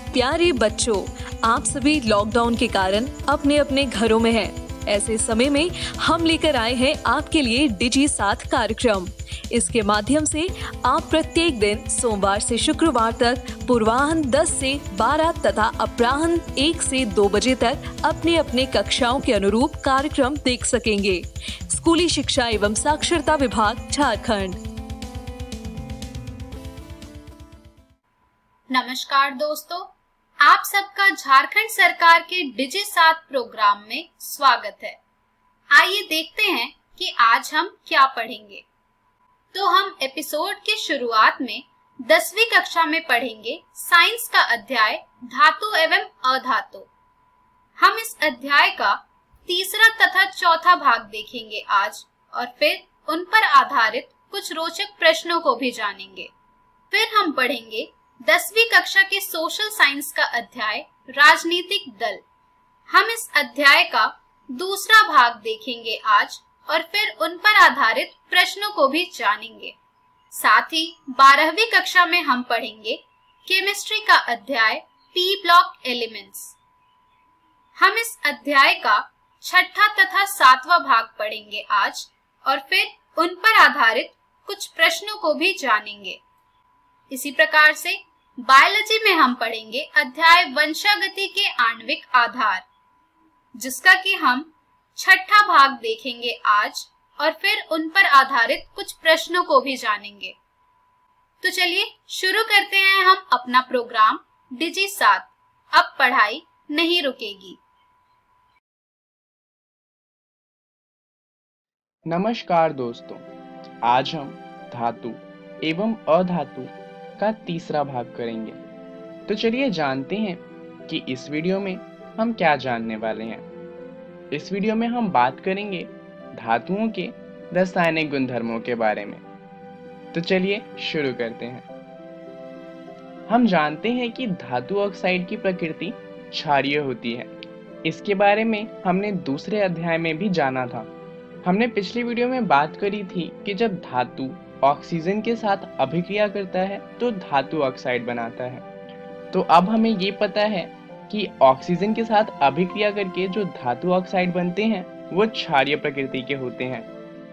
प्यारे बच्चों, आप सभी लॉकडाउन के कारण अपने अपने घरों में हैं। ऐसे समय में हम लेकर आए हैं आपके लिए डिजी साथ कार्यक्रम। इसके माध्यम से आप प्रत्येक दिन सोमवार से शुक्रवार तक पूर्वाह्न 10 से 12 तथा अपराह्न 1 से 2 बजे तक अपने अपने कक्षाओं के अनुरूप कार्यक्रम देख सकेंगे। स्कूली शिक्षा एवं साक्षरता विभाग, झारखंड। नमस्कार दोस्तों, आप सबका झारखंड सरकार के डिजी साथ प्रोग्राम में स्वागत है। आइए देखते हैं कि आज हम क्या पढ़ेंगे। तो हम एपिसोड के शुरुआत में 10वीं कक्षा में पढ़ेंगे साइंस का अध्याय धातु एवं अधातु। हम इस अध्याय का तीसरा तथा चौथा भाग देखेंगे आज, और फिर उन पर आधारित कुछ रोचक प्रश्नों को भी जानेंगे। फिर हम पढ़ेंगे 10वीं कक्षा के सोशल साइंस का अध्याय राजनीतिक दल। हम इस अध्याय का दूसरा भाग देखेंगे आज, और फिर उन पर आधारित प्रश्नों को भी जानेंगे। साथ ही 12वीं कक्षा में हम पढ़ेंगे केमिस्ट्री का अध्याय पी ब्लॉक एलिमेंट्स। हम इस अध्याय का छठा तथा सातवां भाग पढ़ेंगे आज, और फिर उन पर आधारित कुछ प्रश्नों को भी जानेंगे। इसी प्रकार से बायोलॉजी में हम पढ़ेंगे अध्याय वंशागति के आणविक आधार, जिसका कि हम छठा भाग देखेंगे आज, और फिर उन पर आधारित कुछ प्रश्नों को भी जानेंगे। तो चलिए शुरू करते हैं हम अपना प्रोग्राम डिजी साथ। अब पढ़ाई नहीं रुकेगी। नमस्कार दोस्तों, आज हम धातु एवं अधातु का तीसरा भाग करेंगे। तो चलिए जानते हैं कि इस वीडियो में हम क्या जानने वाले हैं। इस वीडियो में हम बात करेंगे धातुओं के रासायनिक गुणधर्मों के बारे में। तो चलिए शुरू करते हैं। हम जानते हैं कि धातु ऑक्साइड की प्रकृति क्षारीय होती है। इसके बारे में हमने दूसरे अध्याय में भी जाना था। हमने पिछली वीडियो में बात करी थी कि जब धातु ऑक्सीजन के साथ अभिक्रिया करता है तो धातु ऑक्साइड बनाता है। तो अब हमें ये पता है कि ऑक्सीजन के साथ अभिक्रिया करके जो धातु ऑक्साइड बनते हैं वो क्षारीय प्रकृति के होते हैं।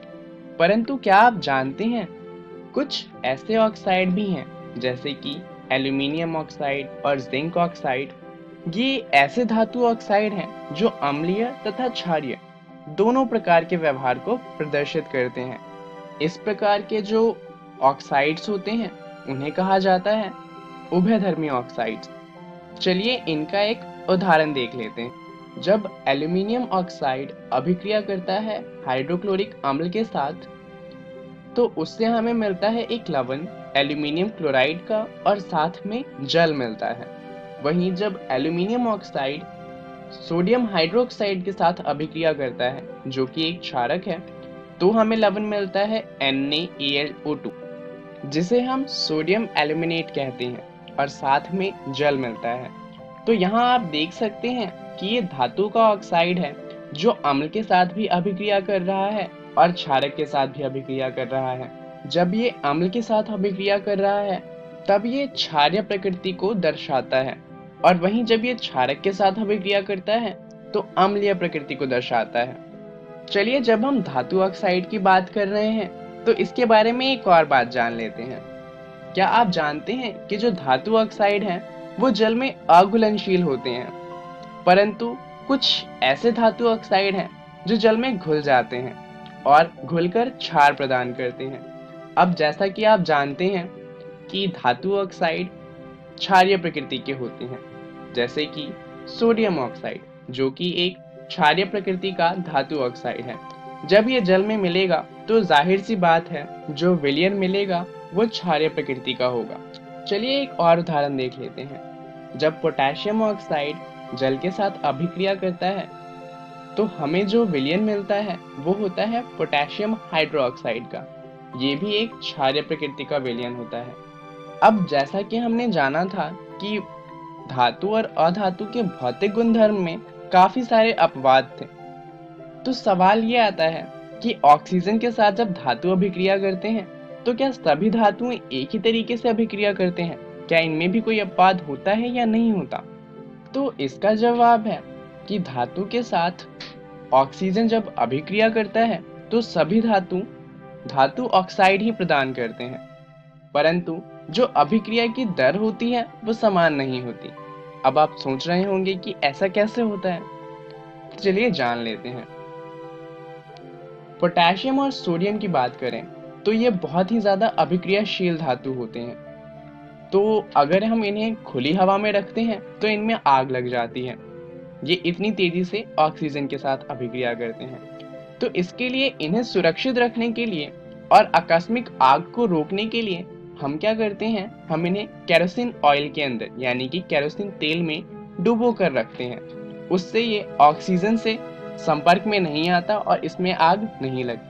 परंतु क्या आप जानते हैं कुछ ऐसे ऑक्साइड भी हैं जैसे कि एल्यूमिनियम ऑक्साइड और जिंक ऑक्साइड। ये ऐसे धातु ऑक्साइड हैं जो अम्लीय तथा क्षारीय दोनों प्रकार के व्यवहार को प्रदर्शित करते हैं। इस प्रकार के जो ऑक्साइड्स होते हैं उन्हें कहा जाता है उभयधर्मी ऑक्साइड्स। चलिए इनका एक उदाहरण देख लेते हैं। जब एल्यूमिनियम ऑक्साइड अभिक्रिया करता है हाइड्रोक्लोरिक अम्ल के साथ, तो उससे हमें मिलता है एक लवण एल्यूमिनियम क्लोराइड का, और साथ में जल मिलता है। वहीं जब एल्यूमिनियम ऑक्साइड सोडियम हाइड्रोक्साइड के साथ अभिक्रिया करता है, जो कि एक क्षारक है, तो हमें लवण मिलता है NaAlO2, जिसे हम सोडियम एल्यूमिनेट कहते हैं, और साथ में जल मिलता है। तो यहाँ आप देख सकते हैं कि ये धातु का ऑक्साइड है जो अम्ल के साथ भी अभिक्रिया कर रहा है और क्षारक के साथ भी अभिक्रिया कर रहा है। जब ये अम्ल के साथ अभिक्रिया कर रहा है तब ये क्षारीय प्रकृति को दर्शाता है, और वहीं जब ये क्षारक के साथ अभिक्रिया करता है तो अम्लीय प्रकृति को दर्शाता है। चलिए जब हम धातु ऑक्साइड की बात कर रहे हैं तो इसके बारे में एक और बात जान लेते हैं। क्या आप जानते हैं कि जो धातु ऑक्साइड हैं वो जल में अघुलनशील होते हैं, परंतु कुछ ऐसे धातु ऑक्साइड हैं जो जल में घुल जाते हैं और घुलकर क्षार प्रदान करते हैं। अब जैसा कि आप जानते हैं कि धातु ऑक्साइड क्षारीय प्रकृति के होते हैं, जैसे कि सोडियम ऑक्साइड जो कि एक क्षारीय प्रकृति का धातु ऑक्साइड है। जब ये जल में मिलेगा तो जाहिर सी बात है जो विलयन मिलेगा वो क्षारीय प्रकृति का होगा। चलिए एक और उदाहरण देख लेते हैं। जब पोटेशियम ऑक्साइड जल के साथ अभिक्रिया करता है तो हमें जो विलयन मिलता है वो होता है पोटेशियम हाइड्रोक्साइड का। ये भी एक क्षारीय प्रकृति का विलयन होता है। अब जैसा कि हमने जाना था कि धातु और अधातु के भौतिक गुणधर्म में काफी सारे अपवाद थे, तो सवाल ये आता है कि ऑक्सीजन के साथ जब धातु अभिक्रिया करते हैं तो क्या सभी धातुएं एक ही तरीके से अभिक्रिया करते हैं? क्या इनमें भी कोई अपवाद होता है या नहीं होता? तो इसका जवाब है कि धातु के साथ ऑक्सीजन जब अभिक्रिया करता है तो सभी धातु ऑक्साइड ही प्रदान करते हैं, परंतु जो अभिक्रिया की दर होती है वो समान नहीं होती। अब आप सोच रहे होंगे कि ऐसा कैसे होता है, तो चलिए जान लेते हैं। पोटेशियम और सोडियम की बात करें तो ये बहुत ही ज्यादा अभिक्रियाशील धातु होते हैं। तो अगर हम इन्हें खुली हवा में रखते हैं तो इनमें आग लग जाती है, ये इतनी तेजी से ऑक्सीजन के साथ अभिक्रिया करते हैं। तो इसके लिए इन्हें सुरक्षित रखने के लिए और आकस्मिक आग को रोकने के लिए हम क्या करते हैं, हम इन्हें केरोसिन ऑयल के अंदर यानी कि केरोसिन तेल में डुबो कर रखते हैं। उससे ये ऑक्सीजन से संपर्क में नहीं आता और इसमें आग नहीं लगती।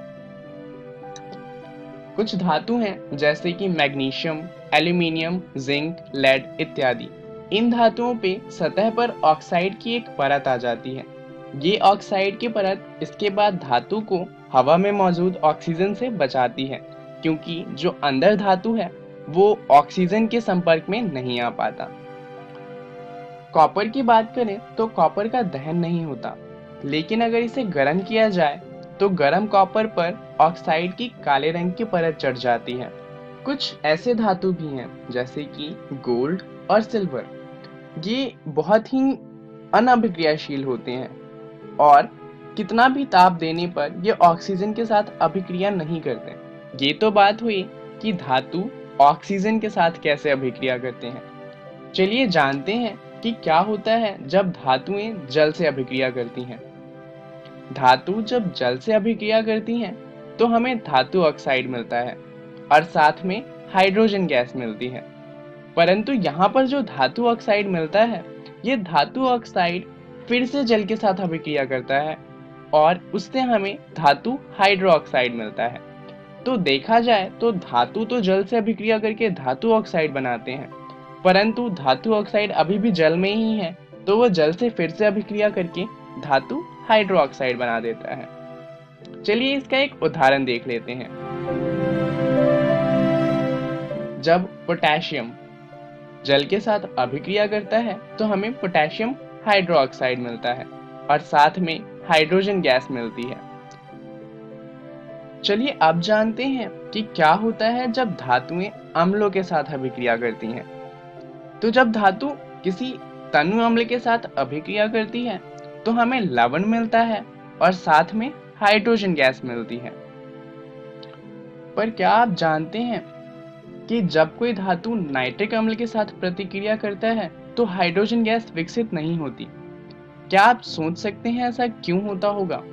कुछ धातु हैं जैसे कि मैग्नीशियम, एल्यूमिनियम, जिंक, लेड इत्यादि। इन धातुओं पे सतह पर ऑक्साइड की एक परत आ जाती है। ये ऑक्साइड की परत इसके बाद धातु को हवा में मौजूद ऑक्सीजन से बचाती है, क्योंकि जो अंदर धातु है वो ऑक्सीजन के संपर्क में नहीं आ पाता। कॉपर की बात करें तो कॉपर का दहन नहीं होता, लेकिन अगर इसे गर्म किया जाए तो गर्म कॉपर पर ऑक्साइड की काले रंग की परत चढ़ जाती है। कुछ ऐसे धातु भी हैं जैसे कि गोल्ड और सिल्वर, ये बहुत ही अनअभिक्रियाशील होते हैं और कितना भी ताप देने पर ये ऑक्सीजन के साथ अभिक्रिया नहीं करते। ये तो बात हुई कि धातु ऑक्सीजन के साथ कैसे अभिक्रिया करते हैं। चलिए जानते हैं कि क्या होता है जब धातुएं जल से अभिक्रिया करती हैं। धातु जब जल से अभिक्रिया करती हैं तो हमें धातु ऑक्साइड मिलता है और साथ में हाइड्रोजन गैस मिलती है। परंतु यहाँ पर जो धातु ऑक्साइड मिलता है, ये धातु ऑक्साइड फिर से जल के साथ अभिक्रिया करता है और उससे हमें धातु हाइड्रोक्साइड मिलता है। तो देखा जाए तो धातु तो जल से अभिक्रिया करके धातु ऑक्साइड बनाते हैं, परंतु धातु ऑक्साइड अभी भी जल में ही है, तो वो जल से फिर से अभिक्रिया करके धातु हाइड्रोक्साइड बना देता है। चलिए इसका एक उदाहरण देख लेते हैं। जब पोटेशियम जल के साथ अभिक्रिया करता है तो हमें पोटेशियम हाइड्रोक्साइड मिलता है और साथ में हाइड्रोजन गैस मिलती है। चलिए अब जानते हैं कि क्या होता है जब धातुएं अम्लों के साथ अभिक्रिया करती हैं। तो जब धातु किसी तनु अम्ल के साथ अभिक्रिया करती है तो हमें लवण मिलता है और साथ में हाइड्रोजन गैस मिलती है। पर क्या आप जानते हैं कि जब कोई धातु नाइट्रिक अम्ल के साथ प्रतिक्रिया करता है तो हाइड्रोजन गैस विकसित नहीं होती? क्या आप सोच सकते हैं ऐसा क्यों होता होगा?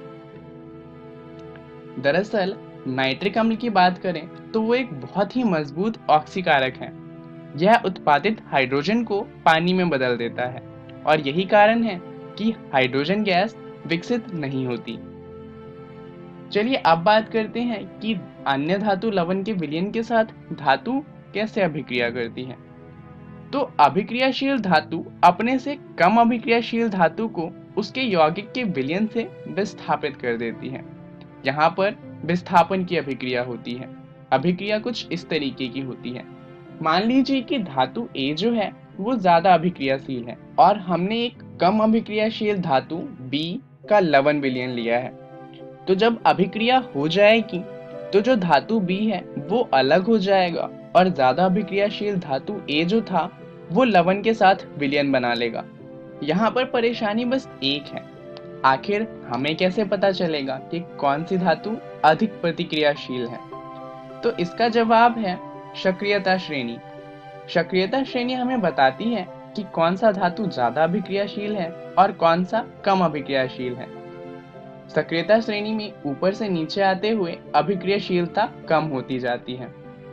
दरअसल नाइट्रिक अम्ल की बात करें तो वो एक बहुत ही मजबूत ऑक्सीकारक है। यह उत्पादित हाइड्रोजन को पानी में बदल देता है और यही कारण है कि हाइड्रोजन गैस विकसित नहीं होती। चलिए अब बात करते हैं कि अन्य धातु लवण के विलयन के साथ धातु कैसे अभिक्रिया करती है। तो अभिक्रियाशील धातु अपने से कम अभिक्रियाशील धातु को उसके यौगिक के विलयन से विस्थापित कर देती है। यहाँ पर विस्थापन की अभिक्रिया होती है। अभिक्रिया कुछ इस तरीके की होती है। मान लीजिए कि धातु A जो है वो ज्यादा अभिक्रियाशील है और हमने एक कम अभिक्रियाशील धातु B का लवण विलयन लिया है। तो जब अभिक्रिया हो जाएगी तो जो धातु B है वो अलग हो जाएगा और ज्यादा अभिक्रियाशील धातु A जो था वो लवण के साथ विलयन बना लेगा। यहाँ पर परेशानी बस एक है, आखिर हमें कैसे पता चलेगा कि कौन सी धातु अधिक प्रतिक्रियाशील है? तो इसका जवाब है सक्रियता श्रेणी। सक्रियता श्रेणी हमें बताती है कि कौन सा धातु ज्यादा अभिक्रियाशील है और कौन सा कम अभिक्रियाशील है। सक्रियता श्रेणी में ऊपर से नीचे आते हुए अभिक्रियाशीलता कम होती जाती है।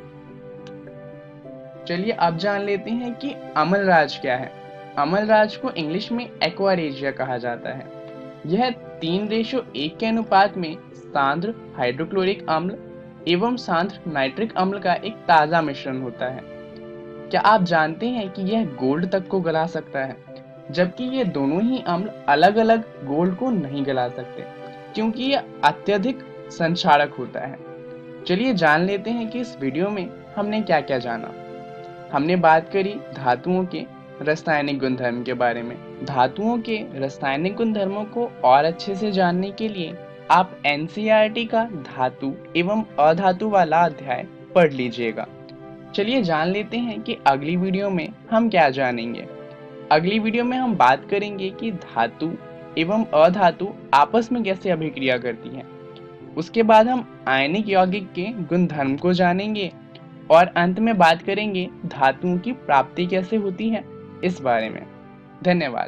चलिए अब जान लेते हैं कि अम्लराज क्या है। अम्लराज को इंग्लिश में एक्वारेजिया कहा जाता है। यह 3:1 के अनुपात में सांद्र हाइड्रोक्लोरिक अम्ल एवं सांद्र नाइट्रिक अम्ल का एक ताजा मिश्रण होता है। क्या आप जानते हैं कि यह गोल्ड तक को गला सकता है, जबकि ये दोनों ही अम्ल अलग अलग गोल्ड को नहीं गला सकते क्योंकि यह अत्यधिक संक्षारक होता है। चलिए जान लेते हैं कि इस वीडियो में हमने क्या क्या जाना। हमने बात करी धातुओं के रासायनिक गुणधर्म के बारे में। धातुओं के रासायनिक गुणधर्मों को और अच्छे से जानने के लिए आप एनसीईआरटी का धातु एवं अधातु वाला अध्याय पढ़ लीजिएगा। चलिए जान लेते हैं कि अगली वीडियो में हम क्या जानेंगे। अगली वीडियो में हम बात करेंगे कि धातु एवं अधातु आपस में कैसे अभिक्रिया करती हैं। उसके बाद हम आयनिक यौगिक के गुणधर्म को जानेंगे और अंत में बात करेंगे धातुओं की प्राप्ति कैसे होती है इस बारे में। धन्यवाद।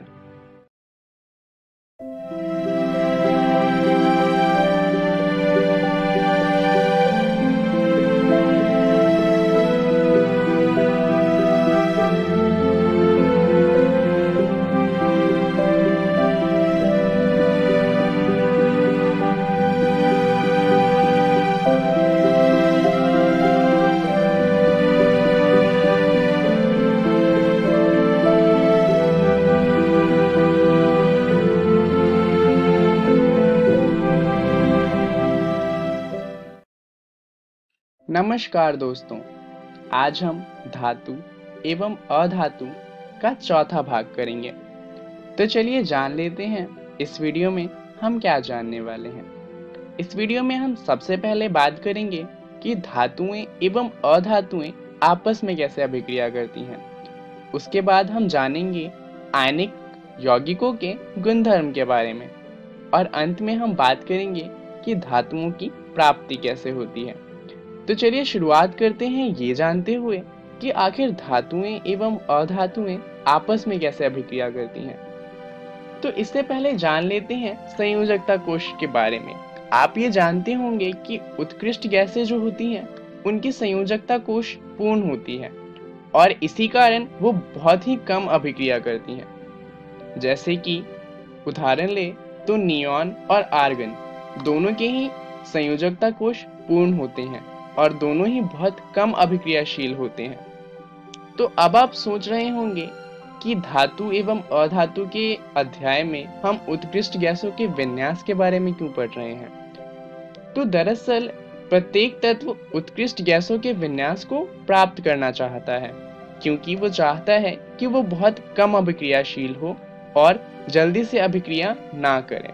नमस्कार दोस्तों, आज हम धातु एवं अधातु का चौथा भाग करेंगे। तो चलिए जान लेते हैं इस वीडियो में हम क्या जानने वाले हैं। इस वीडियो में हम सबसे पहले बात करेंगे कि धातुएं एवं अधातुएं आपस में कैसे अभिक्रिया करती हैं। उसके बाद हम जानेंगे आयनिक यौगिकों के गुणधर्म के बारे में और अंत में हम बात करेंगे कि धातुओं की प्राप्ति कैसे होती है। तो चलिए शुरुआत करते हैं ये जानते हुए कि आखिर धातुएं एवं अधातुएं आपस में कैसे अभिक्रिया करती हैं। तो इससे पहले जान लेते हैं संयोजकता कोश के बारे में। आप ये जानते होंगे कि उत्कृष्ट गैसें जो होती हैं उनकी संयोजकता कोश पूर्ण होती है और इसी कारण वो बहुत ही कम अभिक्रिया करती हैं। जैसे कि उदाहरण ले तो नियॉन और आर्गन दोनों के ही संयोजकता कोश पूर्ण होते हैं और दोनों ही बहुत कम अभिक्रियाशील होते हैं। तो अब आप सोच रहे होंगे कि धातु एवं अधातु के अध्याय में हम उत्कृष्ट गैसों के विन्यास के बारे में क्यों पढ़ रहे हैं। तो दरअसल प्रत्येक तत्व उत्कृष्ट गैसों के विन्यास को प्राप्त करना चाहता है, क्योंकि वो चाहता है कि वो बहुत कम अभिक्रियाशील हो और जल्दी से अभिक्रिया ना करे।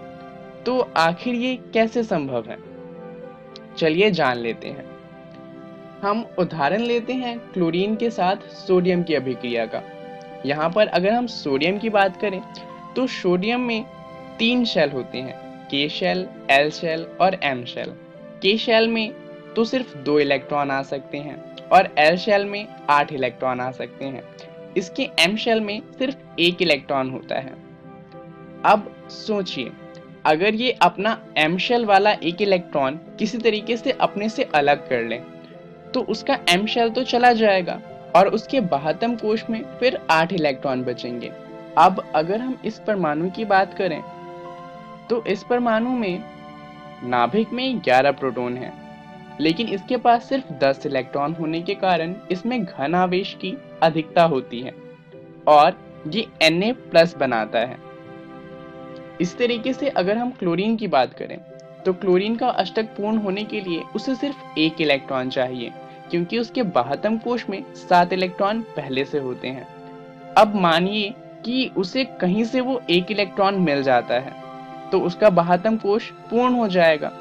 तो आखिर ये कैसे संभव है, चलिए जान लेते हैं। हम उदाहरण लेते हैं क्लोरीन के साथ सोडियम की अभिक्रिया का। यहाँ पर अगर हम सोडियम की बात करें तो सोडियम में 3 शेल होते हैं, के शेल, एल शेल और एम शेल। के शेल में तो सिर्फ 2 इलेक्ट्रॉन आ सकते हैं और एल शेल में 8 इलेक्ट्रॉन आ सकते हैं। इसके एम शेल में सिर्फ 1 इलेक्ट्रॉन होता है। अब सोचिए, अगर ये अपना एम शेल वाला 1 इलेक्ट्रॉन किसी तरीके से अपने से अलग कर ले तो उसका एम शेल तो चला जाएगा और उसके बाह्यतम कोश में फिर 8 इलेक्ट्रॉन बचेंगे। अब अगर हम इस परमाणु की बात करें तो इस परमाणु में नाभिक में 11 प्रोटॉन है, लेकिन इसके पास सिर्फ 10 इलेक्ट्रॉन होने के कारण इसमें घन आवेश की अधिकता होती है और ये Na+ बनाता है। इस तरीके से अगर हम क्लोरीन की बात करें तो क्लोरीन का अष्टक पूर्ण होने के लिए उसे सिर्फ 1 इलेक्ट्रॉन चाहिए, क्योंकि उसके बाह्यतम कोश में 7 इलेक्ट्रॉन पहले से होते हैं। अब मानिए कि उसे कहीं से वो 1 इलेक्ट्रॉन मिल जाता है तो उसका बाह्यतम कोश पूर्ण हो जाएगा।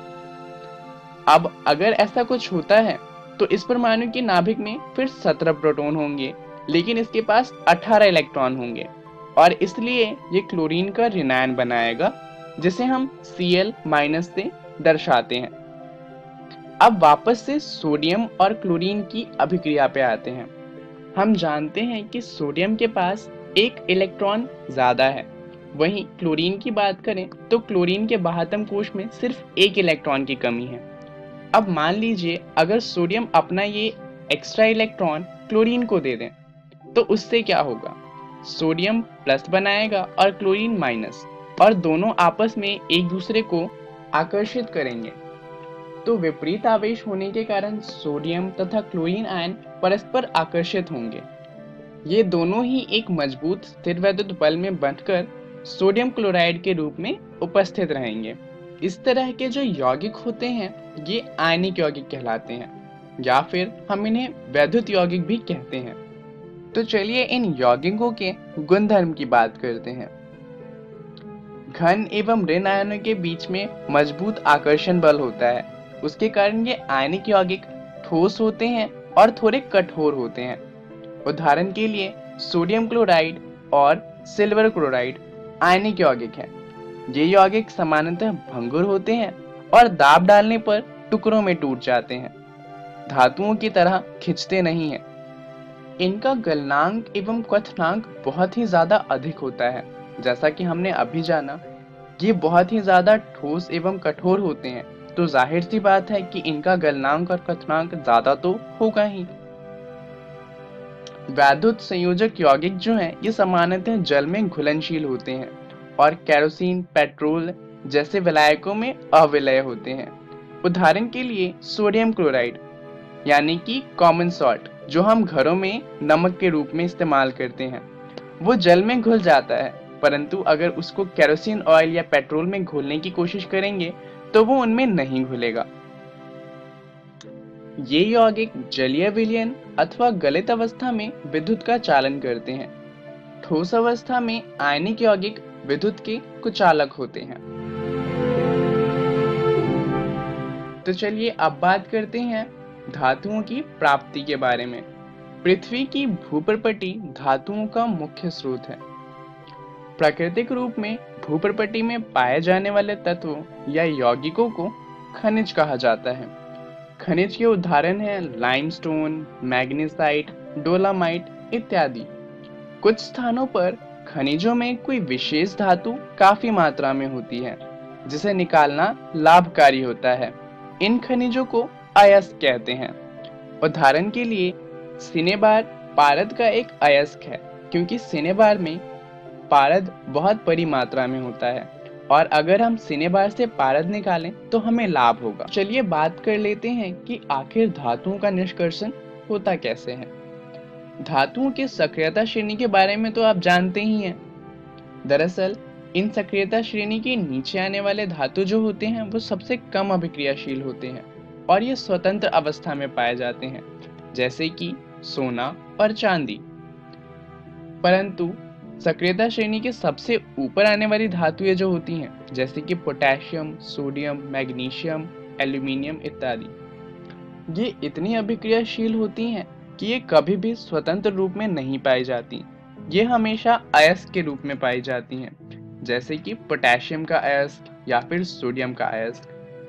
अब अगर ऐसा कुछ होता है तो इस परमाणु के नाभिक में फिर 17 प्रोटॉन होंगे, लेकिन इसके पास 18 इलेक्ट्रॉन होंगे और इसलिए ये क्लोरीन का ऋणायन बनाएगा, जिसे हम Cl- से दर्शाते हैं। अब वापस से सोडियम और क्लोरीन की अभिक्रिया पे आते हैं। हम जानते हैं कि सोडियम के पास 1 इलेक्ट्रॉन ज्यादा है, वहीं क्लोरीन की बात करें तो क्लोरीन के बाह्यतम कोश में सिर्फ 1 इलेक्ट्रॉन की कमी है। अब मान लीजिए अगर सोडियम अपना ये एक्स्ट्रा इलेक्ट्रॉन क्लोरीन को दे दें तो उससे क्या होगा, सोडियम प्लस बनाएगा और क्लोरीन माइनस, और दोनों आपस में एक दूसरे को आकर्षित करेंगे। तो विपरीत आवेश होने के कारण सोडियम तथा क्लोरीन आयन परस्पर आकर्षित होंगे। ये दोनों ही एक मजबूत स्थिर वैद्युत बल में बंधकर सोडियम क्लोराइड के रूप में उपस्थित रहेंगे। इस तरह के जो यौगिक होते हैं ये आयनिक यौगिक कहलाते हैं। या फिर हम इन्हें वैद्युत यौगिक भी कहते हैं। तो चलिए इन यौगिकों के गुणधर्म की बात करते हैं। घन एवं ऋण आयनों के बीच में मजबूत आकर्षण बल होता है। उसके कारण ये आयनिक यौगिक ठोस होते हैं और थोड़े कठोर होते हैं। उदाहरण के लिए सोडियम क्लोराइड और सिल्वर क्लोराइड आयनिक यौगिक हैं। ये यौगिक सामान्यतः भंगुर होते हैं और दाब डालने पर टुकड़ों में टूट जाते हैं। धातुओं की तरह खिंचते नहीं हैं। इनका गलनांक एवं क्वथनांक बहुत ही ज्यादा अधिक होता है। जैसा कि हमने अभी जाना, ये बहुत ही ज्यादा ठोस एवं कठोर होते हैं, तो जाहिर सी बात है कि इनका गलनांक और क्वथनांक ज्यादा तो होगा ही। वैद्युत संयोजक यौगिक जो हैं, ये सामान्यतः जल में घुलनशील होते हैं और केरोसिन, पेट्रोल जैसे विलायकों में अविलय होते हैं। उदाहरण के लिए सोडियम क्लोराइड यानी कि कॉमन सॉल्ट, जो हम घरों में नमक के रूप में इस्तेमाल करते हैं, वो जल में घुल जाता है, परंतु अगर उसको केरोसिन ऑयल या पेट्रोल में घोलने की कोशिश करेंगे तो वो उनमें नहीं घुलेगा। ये यौगिक जलीय विलयन अथवा गलित अवस्था में विद्युत का चालन करते हैं। ठोस अवस्था में आयनिक यौगिक विद्युत के कुचालक होते हैं। तो चलिए अब बात करते हैं धातुओं की प्राप्ति के बारे में। पृथ्वी की भूपर्पटी धातुओं का मुख्य स्रोत है। प्राकृतिक रूप में भूपर्पटी में पाए जाने वाले तत्वों या यौगिकों को खनिज कहा जाता है। खनिज के उदाहरण हैं लाइमस्टोन, मैग्नेसाइट, डोलामाइट इत्यादि। कुछ स्थानों पर खनिजों में कोई विशेष धातु काफी मात्रा में होती है, जिसे निकालना लाभकारी होता है। इन खनिजों को अयस्क कहते हैं। उदाहरण के लिए सिनेबार पारद का एक अयस्क है, क्योंकि सिनेबार में पारद बहुत बड़ी मात्रा में होता है और अगर हम सिनेबार से पारद निकालें तो हमें लाभ होगा। चलिए बात कर लेते हैं कि आखिर धातुओं का निष्कर्षण होता कैसे है। धातुओं की सक्रियता श्रेणी के बारे में तो आप जानते ही हैं। दरअसल इन सक्रियता श्रेणी के नीचे आने वाले धातु जो होते हैं वो सबसे कम अभिक्रियाशील होते हैं और ये स्वतंत्र अवस्था में पाए जाते हैं, जैसे कि सोना और चांदी। परंतु सक्रियता श्रेणी के सबसे ऊपर आने वाली धातुएं जो होती हैं, जैसे कि पोटेशियम, सोडियम, मैग्नीशियम, एल्यूमिनियम इत्यादि, ये इतनी अभिक्रियाशील होती हैं कि ये कभी भी स्वतंत्र रूप में नहीं पाई जाती। ये हमेशा अयस्क के रूप में पाई जाती हैं, जैसे कि पोटेशियम का अयस्क या फिर सोडियम का अयस्क।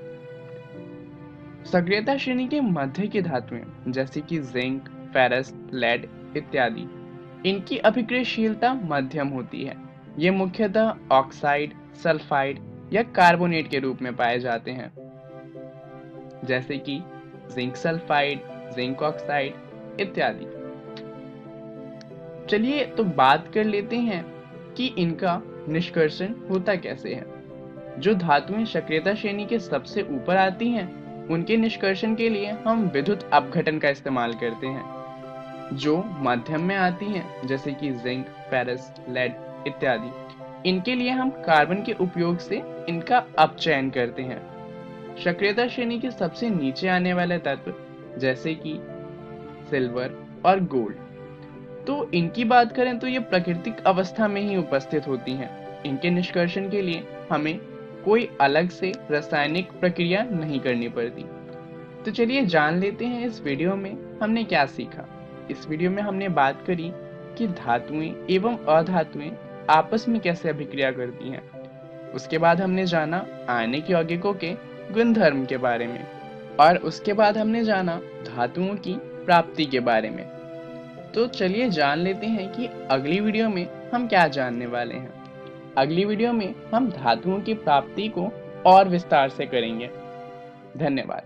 सक्रियता श्रेणी के मध्य की धातुएं जैसे कि जिंक, फेरस, लेड इत्यादि, इनकी अभिक्रियाशीलता मध्यम होती है। ये मुख्यतः ऑक्साइड, सल्फाइड या कार्बोनेट के रूप में पाए जाते हैं, जैसे कि जिंक सल्फाइड, जिंक ऑक्साइड इत्यादि। चलिए तो बात कर लेते हैं कि इनका निष्कर्षण होता कैसे है। जो धातुएं सक्रियता श्रेणी के सबसे ऊपर आती हैं, उनके निष्कर्षण के लिए हम विद्युत अपघटन का इस्तेमाल करते हैं। जो मध्यम में आती हैं, जैसे कि जिंक, फेरस, लेड इत्यादि, इनके लिए हम कार्बन के उपयोग से इनका अपचयन करते हैं। सक्रियता श्रेणी के सबसे नीचे आने वाले तत्व जैसे कि सिल्वर और गोल्ड, तो इनकी बात करें तो ये प्राकृतिक अवस्था में ही उपस्थित होती हैं। इनके निष्कर्षण के लिए हमें कोई अलग से रासायनिक प्रक्रिया नहीं करनी पड़ती। तो चलिए जान लेते हैं इस वीडियो में हमने क्या सीखा। इस वीडियो में हमने बात करी कि धातुएं एवं अधातुएं आपस में कैसे अभिक्रिया करती हैं। उसके बाद हमने जाना आयनिक यौगिकों के गुणधर्म के बारे में और उसके बाद हमने जाना धातुओं की प्राप्ति के बारे में। तो चलिए जान लेते हैं कि अगली वीडियो में हम क्या जानने वाले हैं। अगली वीडियो में हम धातुओं की प्राप्ति को और विस्तार से करेंगे। धन्यवाद।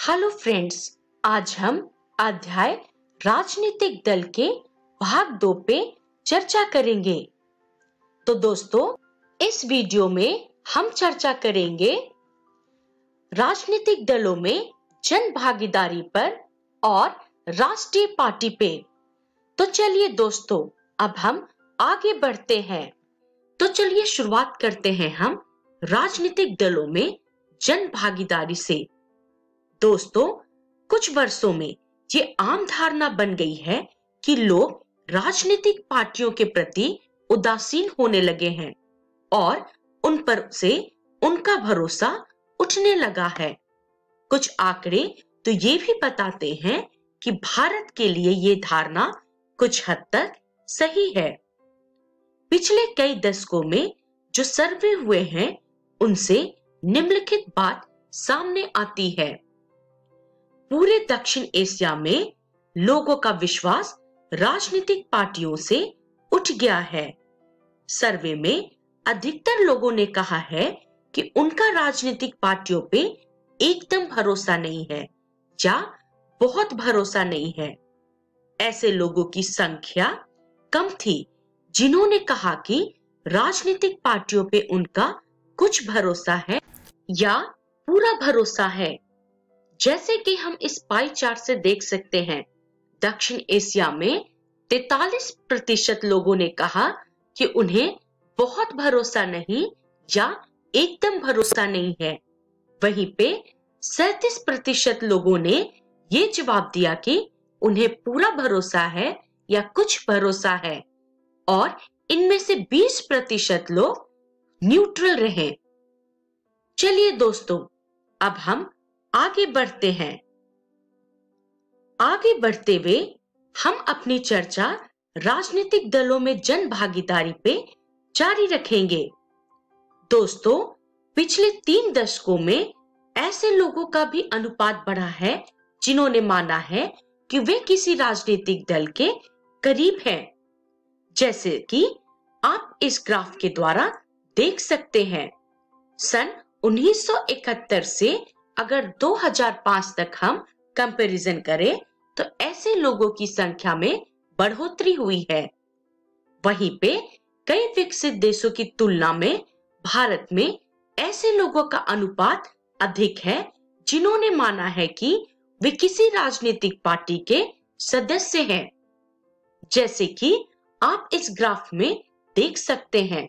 हेलो फ्रेंड्स, आज हम अध्याय राजनीतिक दल के भाग 2 पे चर्चा करेंगे। तो दोस्तों, इस वीडियो में हम चर्चा करेंगे राजनीतिक दलों में जन भागीदारी पर और राष्ट्रीय पार्टी पे। तो चलिए दोस्तों, अब हम आगे बढ़ते हैं। तो चलिए शुरुआत करते हैं हम राजनीतिक दलों में जन भागीदारी से। दोस्तों, कुछ वर्षों में ये आम धारणा बन गई है कि लोग राजनीतिक पार्टियों के प्रति उदासीन होने लगे हैं और उन पर से उनका भरोसा उठने लगा है। कुछ आंकड़े तो ये भी बताते हैं कि भारत के लिए ये धारणा कुछ हद तक सही है। पिछले कई दशकों में जो सर्वे हुए हैं, उनसे निम्नलिखित बात सामने आती है। पूरे दक्षिण एशिया में लोगों का विश्वास राजनीतिक पार्टियों से उठ गया है। सर्वे में अधिकतर लोगों ने कहा है कि उनका राजनीतिक पार्टियों पे एकदम भरोसा नहीं है या बहुत भरोसा नहीं है। ऐसे लोगों की संख्या कम थी जिन्होंने कहा कि राजनीतिक पार्टियों पे उनका कुछ भरोसा है या पूरा भरोसा है। जैसे कि हम इस पाई चार्ट से देख सकते हैं, दक्षिण एशिया में 43% लोगों ने कहा कि उन्हें बहुत भरोसा नहीं या एकदम भरोसा नहीं है। वहीं पे 37% लोगों ने ये जवाब दिया कि उन्हें पूरा भरोसा है या कुछ भरोसा है, और इनमें से 20% लोग न्यूट्रल रहे। चलिए दोस्तों, अब हम आगे बढ़ते हैं। आगे बढ़ते हुए हम अपनी चर्चा राजनीतिक दलों में जन भागीदारी पे जारी रखेंगे। दोस्तों, पिछले 3 दशकों में ऐसे लोगों का भी अनुपात बढ़ा है जिन्होंने माना है कि वे किसी राजनीतिक दल के करीब हैं। जैसे कि आप इस ग्राफ के द्वारा देख सकते हैं, सन 1971 से अगर 2005 तक हम कंपैरिजन करें तो ऐसे लोगों की संख्या में बढ़ोतरी हुई है। वहीं पे कई विकसित देशों की तुलना में भारत में ऐसे लोगों का अनुपात अधिक है जिन्होंने माना है कि वे किसी राजनीतिक पार्टी के सदस्य हैं। जैसे कि आप इस ग्राफ में देख सकते हैं,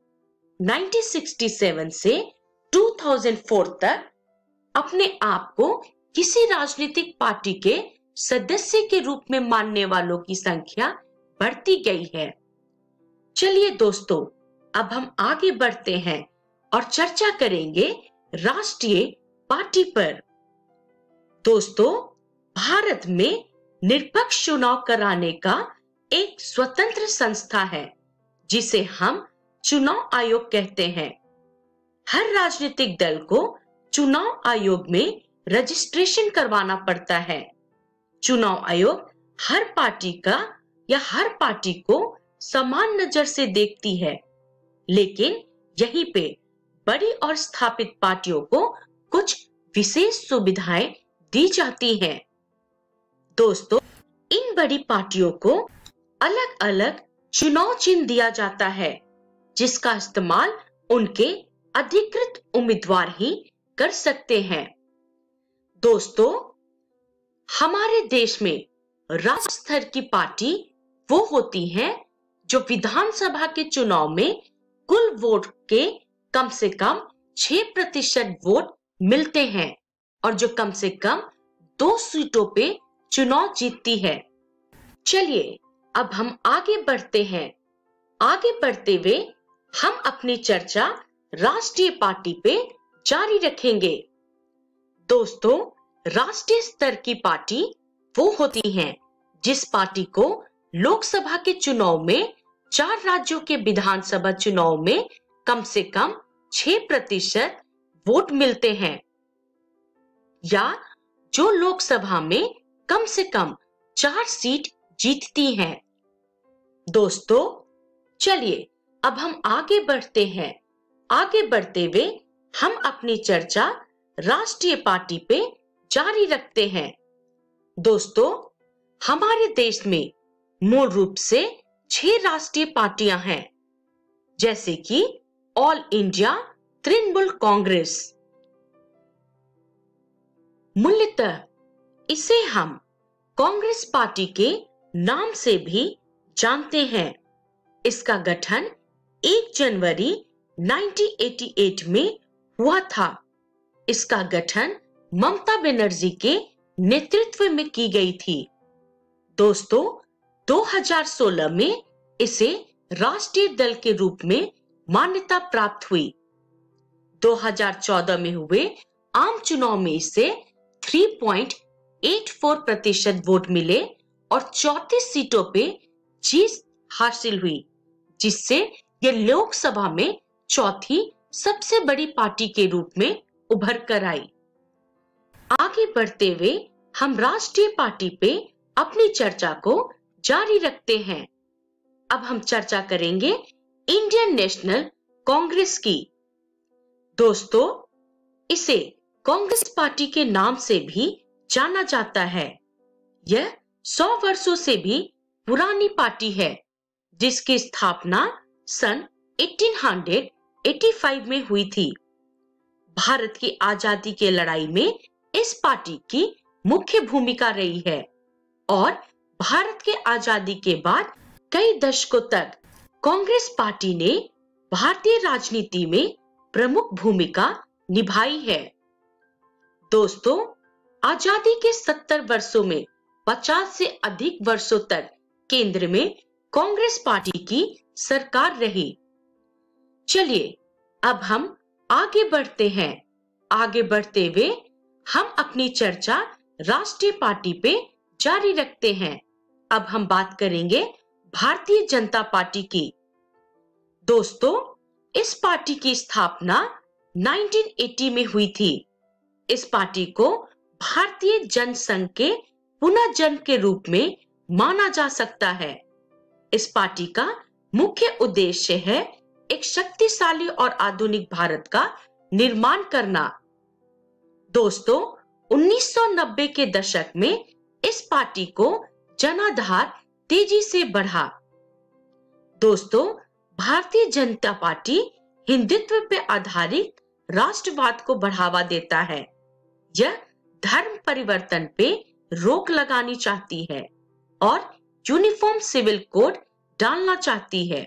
1967 से 2004 तक अपने आप को किसी राजनीतिक पार्टी के सदस्य के रूप में मानने वालों की संख्या बढ़ती गई है। चलिए दोस्तों, अब हम आगे बढ़ते हैं और चर्चा करेंगे राष्ट्रीय पार्टी पर। दोस्तों, भारत में निष्पक्ष चुनाव कराने का एक स्वतंत्र संस्था है जिसे हम चुनाव आयोग कहते हैं। हर राजनीतिक दल को चुनाव आयोग में रजिस्ट्रेशन करवाना पड़ता है। चुनाव आयोग हर पार्टी का या हर पार्टी को समान नजर से देखती है, लेकिन यहीं पे बड़ी और स्थापित पार्टियों को कुछ विशेष सुविधाएं दी जाती हैं। दोस्तों, इन बड़ी पार्टियों को अलग अलग चुनाव चिन्ह दिया जाता है जिसका इस्तेमाल उनके अधिकृत उम्मीदवार ही कर सकते हैं। दोस्तों, हमारे देश में राज्य स्तर की पार्टी वो होती है जो विधानसभा के चुनाव में कुल वोट के कम से कम 6% वोट मिलते हैं और जो कम से कम 2 सीटों पे चुनाव जीतती है। चलिए, अब हम आगे बढ़ते हैं। आगे बढ़ते हुए हम अपनी चर्चा राष्ट्रीय पार्टी पे जारी रखेंगे। दोस्तों, राष्ट्रीय स्तर की पार्टी वो होती है जिस पार्टी को लोकसभा के चुनाव में 4 राज्यों के विधानसभा चुनाव में कम से कम 6% वोट मिलते हैं, या जो लोकसभा में कम से कम 4 सीट जीतती हैं। दोस्तों, चलिए अब हम आगे बढ़ते हैं। आगे बढ़ते हुए हम अपनी चर्चा राष्ट्रीय पार्टी पे जारी रखते हैं। दोस्तों, हमारे देश में मूल रूप से 6 राष्ट्रीय पार्टियां हैं, जैसे कि ऑल इंडिया तृणमूल कांग्रेस। मूलतः इसे हम कांग्रेस पार्टी के नाम से भी जानते हैं। इसका गठन 1 जनवरी 1988 में हुआ था। इसका गठन ममता बनर्जी के नेतृत्व में की गई थी। दोस्तों, 2016 में इसे राष्ट्रीय दल के रूप में मान्यता प्राप्त हुई। 2014 में हुए आम चुनाव में इसे 3.84% वोट मिले और 34 सीटों पे जीत हासिल हुई, जिससे ये लोकसभा में चौथी सबसे बड़ी पार्टी के रूप में उभर कर आई। आगे बढ़ते हुए हम राष्ट्रीय पार्टी पे अपनी चर्चा को जारी रखते हैं। अब हम चर्चा करेंगे इंडियन नेशनल कांग्रेस की। दोस्तों, इसे कांग्रेस पार्टी के नाम से भी जाना जाता है। यह 100 वर्षों से भी पुरानी पार्टी है, जिसकी स्थापना सन 1885 में हुई थी। भारत की आजादी की लड़ाई में इस पार्टी की मुख्य भूमिका रही है और भारत के आजादी के बाद कई दशकों तक कांग्रेस पार्टी ने भारतीय राजनीति में प्रमुख भूमिका निभाई है। दोस्तों, आजादी के 70 वर्षों में 50 से अधिक वर्षों तक केंद्र में कांग्रेस पार्टी की सरकार रही। चलिए अब हम आगे बढ़ते हैं। आगे बढ़ते हुए हम अपनी चर्चा राष्ट्रीय पार्टी पे जारी रखते हैं। अब हम बात करेंगे भारतीय जनता पार्टी की। दोस्तों, इस पार्टी की स्थापना 1980 में हुई थी। इस पार्टी को भारतीय जनसंघ के पुनर्जन्म के रूप में माना जा सकता है। इस पार्टी का मुख्य उद्देश्य है एक शक्तिशाली और आधुनिक भारत का निर्माण करना। दोस्तों, 1990 के दशक में इस पार्टी को जनाधार तेजी से बढ़ा। दोस्तों, भारतीय जनता पार्टी हिंदुत्व पे आधारित राष्ट्रवाद को बढ़ावा देता है। यह धर्म परिवर्तन पे रोक लगानी चाहती है और यूनिफॉर्म सिविल कोड डालना चाहती है।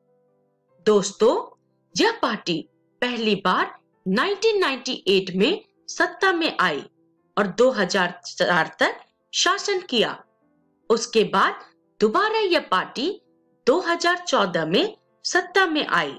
दोस्तों, यह पार्टी पहली बार 1998 में सत्ता में आई और 2004 तक शासन किया। उसके बाद दोबारा यह पार्टी 2014 में सत्ता में आई।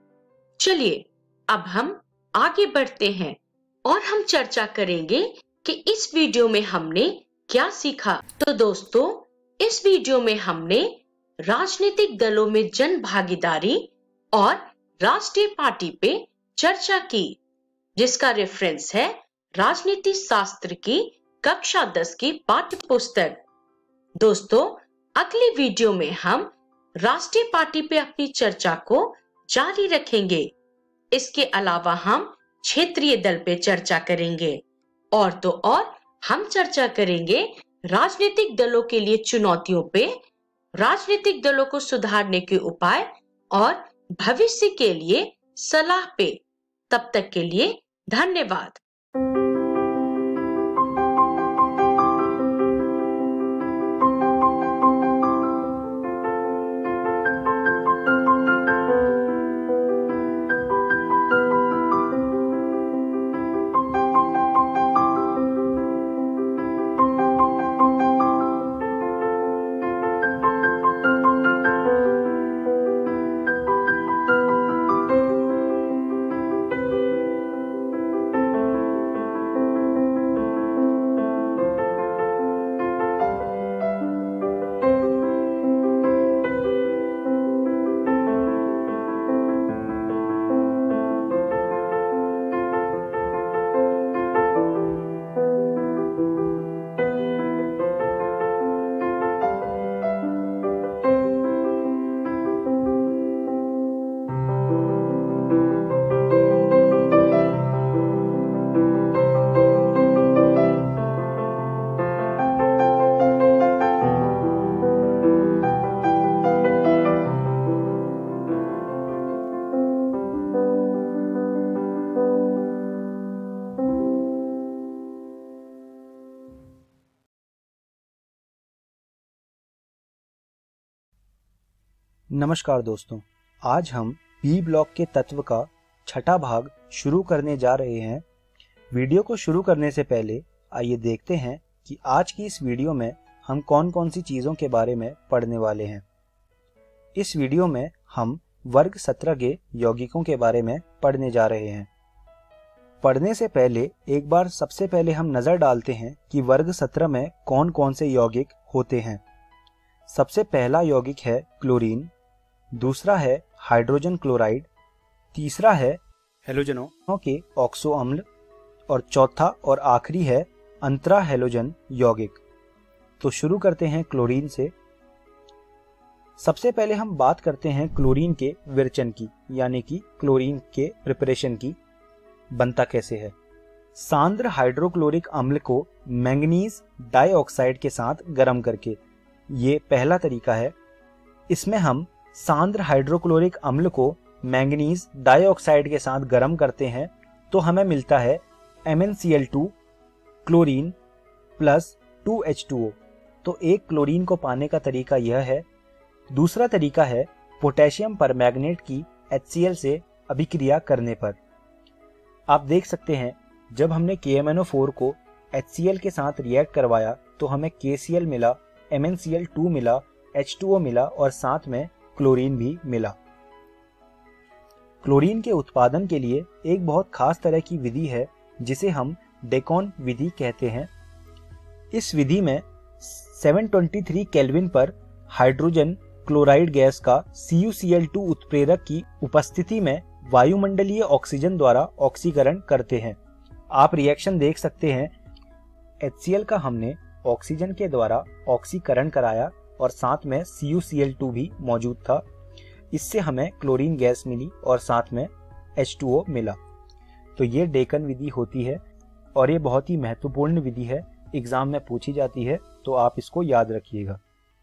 चलिए अब हम आगे बढ़ते हैं और हम चर्चा करेंगे कि इस वीडियो में हमने क्या सीखा। तो दोस्तों, इस वीडियो में हमने राजनीतिक दलों में जन भागीदारी और राष्ट्रीय पार्टी पे चर्चा की, जिसका रेफरेंस है राजनीति शास्त्र की कक्षा 10 की पाठ्य पुस्तक। दोस्तों, अगली वीडियो में हम राष्ट्रीय पार्टी पे अपनी चर्चा को जारी रखेंगे। इसके अलावा हम क्षेत्रीय दल पे चर्चा करेंगे और तो और हम चर्चा करेंगे राजनीतिक दलों के लिए चुनौतियों पे, राजनीतिक दलों को सुधारने के उपाय और भविष्य के लिए सलाह पे। तब तक के लिए धन्यवाद। नमस्कार दोस्तों, आज हम बी ब्लॉक के तत्व का छठा भाग शुरू करने जा रहे हैं। वीडियो को शुरू करने से पहले आइए देखते हैं कि आज की इस वीडियो में हम कौन कौन सी चीज़ों के बारे में पढ़ने वाले हैं। इस वीडियो में हम वर्ग 17 के यौगिकों के बारे में पढ़ने जा रहे हैं। पढ़ने से पहले एक बार सबसे पहले हम नज़र डालते हैं कि वर्ग 17 में कौन कौन से यौगिक होते हैं। सबसे पहला यौगिक है क्लोरीन, दूसरा है हाइड्रोजन क्लोराइड, तीसरा है हैलोजनों के ऑक्सो अम्ल और चौथा और आखिरी है अंतरा हैलोजन यौगिक। तो शुरू करते हैं क्लोरीन से। सबसे पहले हम बात करते हैं क्लोरीन के विरचन की, यानी कि क्लोरीन के प्रिपरेशन की। बनता कैसे है? सांद्र हाइड्रोक्लोरिक अम्ल को मैंगनीज डाइऑक्साइड के साथ गर्म करके, ये पहला तरीका है। इसमें हम सांद्र हाइड्रोक्लोरिक अम्ल को मैंगनीज डाइऑक्साइड के साथ गर्म करते हैं तो हमें मिलता है MnCl2 क्लोरीन प्लस 2H2O। तो एक क्लोरीन को पाने का तरीका यह है। दूसरा तरीका है पोटेशियम परमैंगनेट की HCl से अभिक्रिया करने पर। आप देख सकते हैं जब हमने KMnO4 को HCl के साथ रिएक्ट करवाया तो हमें KCl मिला, MnCl2 मिला, H2O मिला और साथ में क्लोरीन भी मिला। क्लोरीन के उत्पादन के लिए एक बहुत खास तरह की विधि है जिसे हम डेकॉन विधि कहते हैं। इस विधि में 723 केल्विन पर हाइड्रोजन क्लोराइड गैस का CuCl2 उत्प्रेरक की उपस्थिति में वायुमंडलीय ऑक्सीजन द्वारा ऑक्सीकरण करते हैं। आप रिएक्शन देख सकते हैं। HCl का हमने ऑक्सीजन के द्वारा ऑक्सीकरण कराया और साथ में CuCl2 भी मौजूद था। इससे हमें क्लोरीन गैस मिली और साथ में H2O मिला। तो ये डेकन विधि होती है और ये बहुत ही महत्वपूर्ण विधि है, एग्जाम में पूछी जाती है, तो आप इसको याद रखिएगा।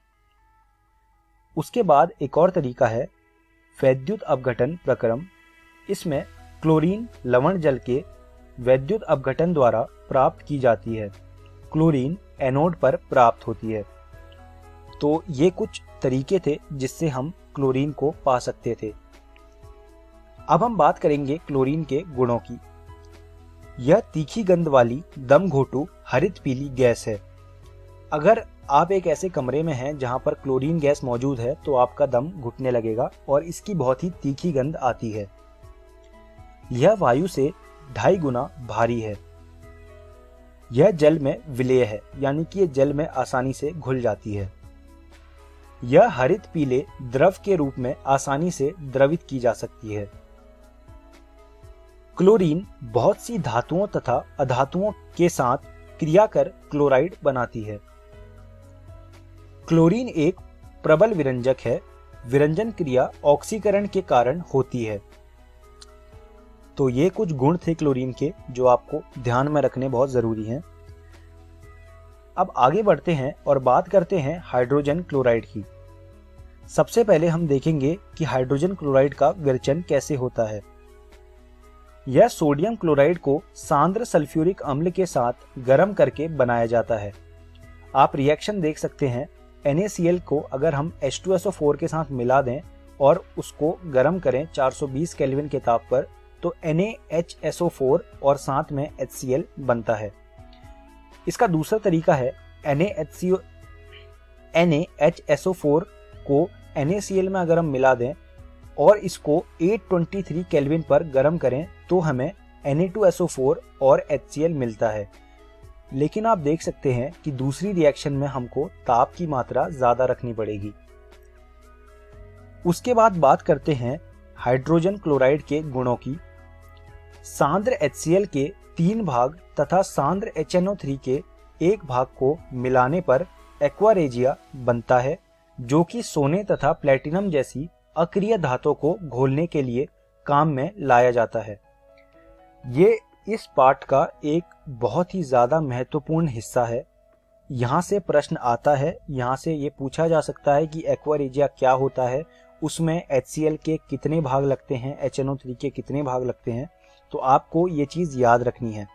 उसके बाद एक और तरीका है वैद्युत अपघटन प्रक्रम। इसमें क्लोरीन लवण जल के वैद्युत अपघटन द्वारा प्राप्त की जाती है। क्लोरीन एनोड पर प्राप्त होती है। तो ये कुछ तरीके थे जिससे हम क्लोरीन को पा सकते थे। अब हम बात करेंगे क्लोरीन के गुणों की। यह तीखी गंध वाली दम घोटू हरित पीली गैस है। अगर आप एक ऐसे कमरे में हैं जहां पर क्लोरीन गैस मौजूद है तो आपका दम घुटने लगेगा और इसकी बहुत ही तीखी गंध आती है। यह वायु से 2.5 गुना भारी है। यह जल में विलेय है, यानी कि यह जल में आसानी से घुल जाती है। यह हरित पीले द्रव के रूप में आसानी से द्रवित की जा सकती है। क्लोरीन बहुत सी धातुओं तथा अधातुओं के साथ क्रिया कर क्लोराइड बनाती है। क्लोरीन एक प्रबल विरंजक है। विरंजन क्रिया ऑक्सीकरण के कारण होती है। तो ये कुछ गुण थे क्लोरीन के जो आपको ध्यान में रखने बहुत जरूरी हैं। अब आगे बढ़ते हैं और बात करते हैं हाइड्रोजन क्लोराइड की। सबसे पहले हम देखेंगे कि हाइड्रोजन क्लोराइड का विरचन कैसे होता है। यह सोडियम क्लोराइड को सांद्र सल्फ्यूरिक अम्ल के साथ गर्म करके बनाया जाता है। आप रिएक्शन देख सकते हैं। NaCl को अगर हम H2SO4 के साथ मिला दें और उसको गर्म करें 420 केल्विन के ताप पर तो NaHSO4 और साथ में HCl बनता है। इसका दूसरा तरीका है NaHSO4 को NaCl में अगर हम मिला दें और इसको 823 केल्विन पर गर्म करें तो हमें Na2SO4 और HCl मिलता है। लेकिन आप देख सकते हैं कि दूसरी रिएक्शन में हमको ताप की मात्रा ज्यादा रखनी पड़ेगी। उसके बाद बात करते हैं हाइड्रोजन क्लोराइड के गुणों की। सांद्र HCl के 3 भाग तथा सांद्र HNO3 के 1 भाग को मिलाने पर एक्वा रेजिया बनता है, जो कि सोने तथा प्लेटिनम जैसी अक्रिय धातुओं को घोलने के लिए काम में लाया जाता है। ये इस पाठ का एक बहुत ही ज्यादा महत्वपूर्ण हिस्सा है। यहाँ से प्रश्न आता है, यहाँ से ये पूछा जा सकता है कि एक्वा रेजिया क्या होता है, उसमें HCl के कितने भाग लगते हैं, HNO3 के कितने भाग लगते हैं। तो आपको ये चीज याद रखनी है।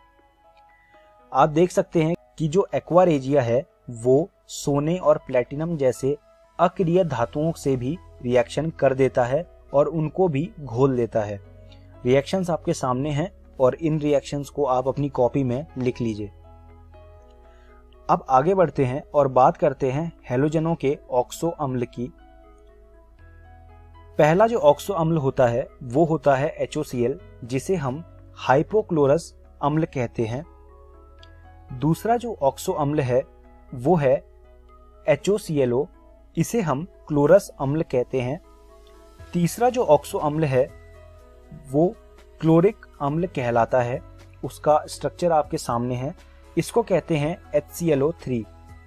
आप देख सकते हैं कि जो एक्वा रेजिया है वो सोने और प्लेटिनम जैसे अक्रिय धातुओं से भी रिएक्शन कर देता है और उनको भी घोल देता है। रिएक्शंस आपके सामने हैं और इन रिएक्शंस को आप अपनी कॉपी में लिख लीजिए। अब आगे बढ़ते हैं और बात करते हैं हैलोजनों के ऑक्सो अम्ल की। पहला जो ऑक्सो अम्ल होता है वो होता है HOCl, जिसे हम हाइपोक्लोरस अम्ल कहते हैं। दूसरा जो ऑक्सो अम्ल है वो है HOClO, इसे हम क्लोरस अम्ल कहते हैं। तीसरा जो ऑक्सो अम्ल है वो क्लोरिक अम्ल कहलाता है। उसका स्ट्रक्चर आपके सामने है, इसको कहते हैं HClO3।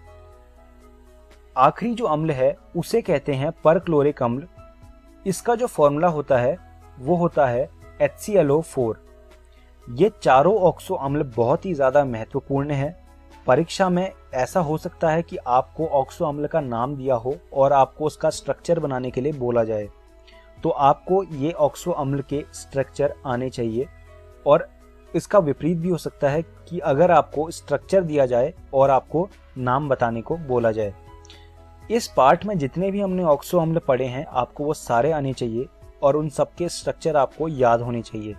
आखिरी जो अम्ल है उसे कहते हैं परक्लोरिक अम्ल। इसका जो फॉर्मूला होता है वो होता है HClO4। ये चारों ऑक्सो अम्ल बहुत ही ज्यादा महत्वपूर्ण है। परीक्षा में ऐसा हो सकता है कि आपको ऑक्सो अम्ल का नाम दिया हो और आपको उसका स्ट्रक्चर बनाने के लिए बोला जाए, तो आपको ये ऑक्सो अम्ल के स्ट्रक्चर आने चाहिए। और इसका विपरीत भी हो सकता है कि अगर आपको स्ट्रक्चर दिया जाए और आपको नाम बताने को बोला जाए। इस पार्ट में जितने भी हमने ऑक्सो अम्ल पढ़े हैं आपको वो सारे आने चाहिए और उन सबके स्ट्रक्चर आपको याद होने चाहिए।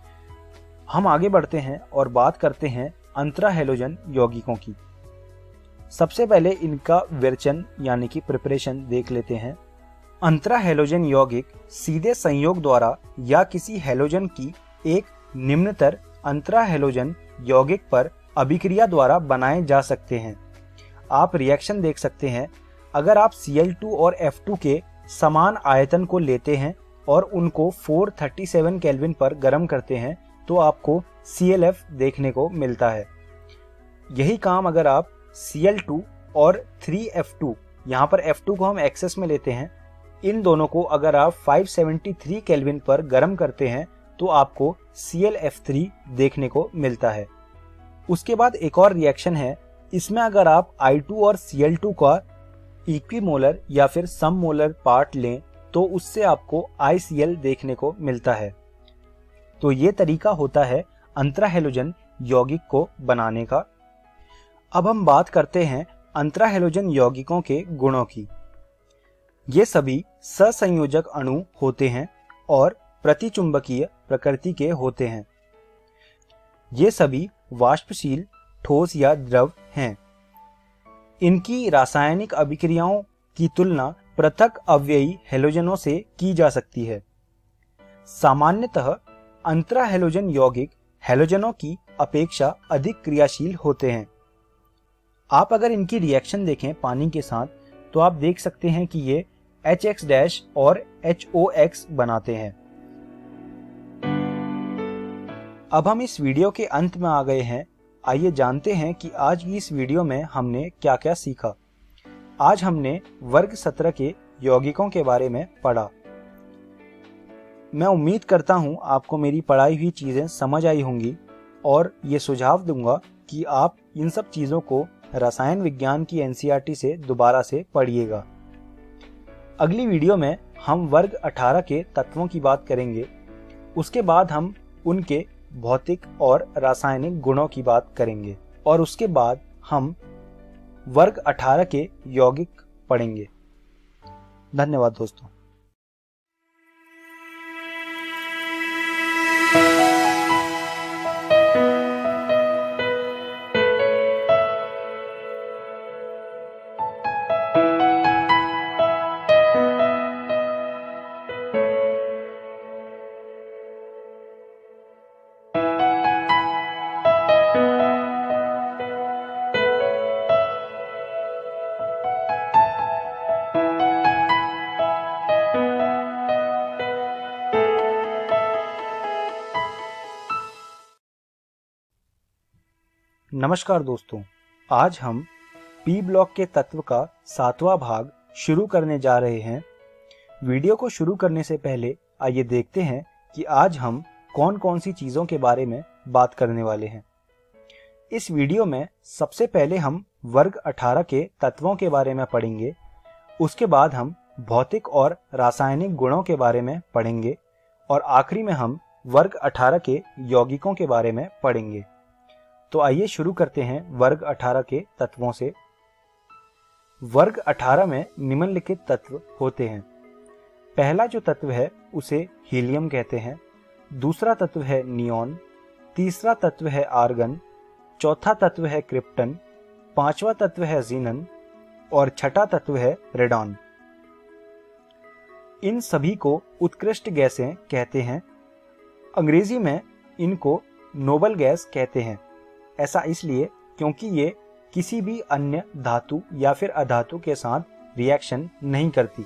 हम आगे बढ़ते हैं और बात करते हैं अंतरा हैलोजन यौगिकों की। सबसे पहले इनका विरचन यानी कि प्रिपरेशन देख लेते हैं। अंतरा हैलोजन यौगिक सीधे संयोग द्वारा या किसी हैलोजन की एक निम्नतर अंतरा हैलोजन यौगिक पर अभिक्रिया द्वारा बनाए जा सकते हैं। आप रिएक्शन देख सकते हैं। अगर आप Cl2 और F2 के समान आयतन को लेते हैं और उनको 437 केल्विन पर गर्म करते हैं तो आपको ClF देखने को मिलता है। यही काम अगर आप Cl2 और 3F2, यहाँ पर F2 को हम एक्सेस में लेते हैं, इन दोनों को अगर आप 573 केल्विन पर गर्म करते हैं तो आपको ClF3 देखने को मिलता है। उसके बाद एक और रिएक्शन है, इसमें अगर आप I2 और Cl2 का इक्विमोलर या फिर सम मोलर पार्ट लें तो उससे आपको ICl देखने को मिलता है। तो ये तरीका होता है अंतरा हैलोजन यौगिक को बनाने का। अब हम बात करते हैं अंतरा हैलोजन यौगिकों के गुणों की। ये सभी सहसंयोजक अणु होते हैं और प्रतिचुंबकीय प्रकृति के होते हैं। ये सभी वाष्पशील, ठोस या द्रव हैं। इनकी रासायनिक अभिक्रियाओं की तुलना पृथक अवयवी हैलोजनों से की जा सकती है। सामान्यतः अंतरा हैलोजन यौगिक हैलोजनों की अपेक्षा अधिक क्रियाशील होते हैं। आप अगर इनकी रिएक्शन देखें पानी के साथ तो आप देख सकते हैं कि ये HX- और HOX बनाते हैं। अब हम इस वीडियो के अंत में आ गए हैं। आइए जानते हैं कि आज की इस वीडियो में हमने क्या क्या सीखा। आज हमने वर्ग 17 के यौगिकों के बारे में पढ़ा। मैं उम्मीद करता हूं आपको मेरी पढ़ाई हुई चीजें समझ आई होंगी और ये सुझाव दूंगा कि आप इन सब चीजों को रसायन विज्ञान की NCERT से दोबारा से पढ़िएगा। अगली वीडियो में हम वर्ग 18 के तत्वों की बात करेंगे। उसके बाद हम उनके भौतिक और रासायनिक गुणों की बात करेंगे और उसके बाद हम वर्ग 18 के यौगिक पढ़ेंगे। धन्यवाद दोस्तों। नमस्कार दोस्तों, आज हम पी ब्लॉक के तत्व का 7वां भाग शुरू करने जा रहे हैं। वीडियो को शुरू करने से पहले आइए देखते हैं कि आज हम कौन कौन सी चीजों के बारे में बात करने वाले हैं। इस वीडियो में सबसे पहले हम वर्ग 18 के तत्वों के बारे में पढ़ेंगे। उसके बाद हम भौतिक और रासायनिक गुणों के बारे में पढ़ेंगे और आखिरी में हम वर्ग 18 के यौगिकों के बारे में पढ़ेंगे। तो आइए शुरू करते हैं वर्ग 18 के तत्वों से। वर्ग 18 में निम्नलिखित तत्व होते हैं। पहला जो तत्व है उसे हीलियम कहते हैं, दूसरा तत्व है नियॉन, तीसरा तत्व है आर्गन, चौथा तत्व है क्रिप्टन, पांचवा तत्व है जीनन और छठा तत्व है रेडॉन। इन सभी को उत्कृष्ट गैसें कहते हैं। अंग्रेजी में इनको नोबल गैस कहते हैं। ऐसा इसलिए क्योंकि ये किसी भी अन्य धातु या फिर अधातु के साथ रिएक्शन नहीं करती।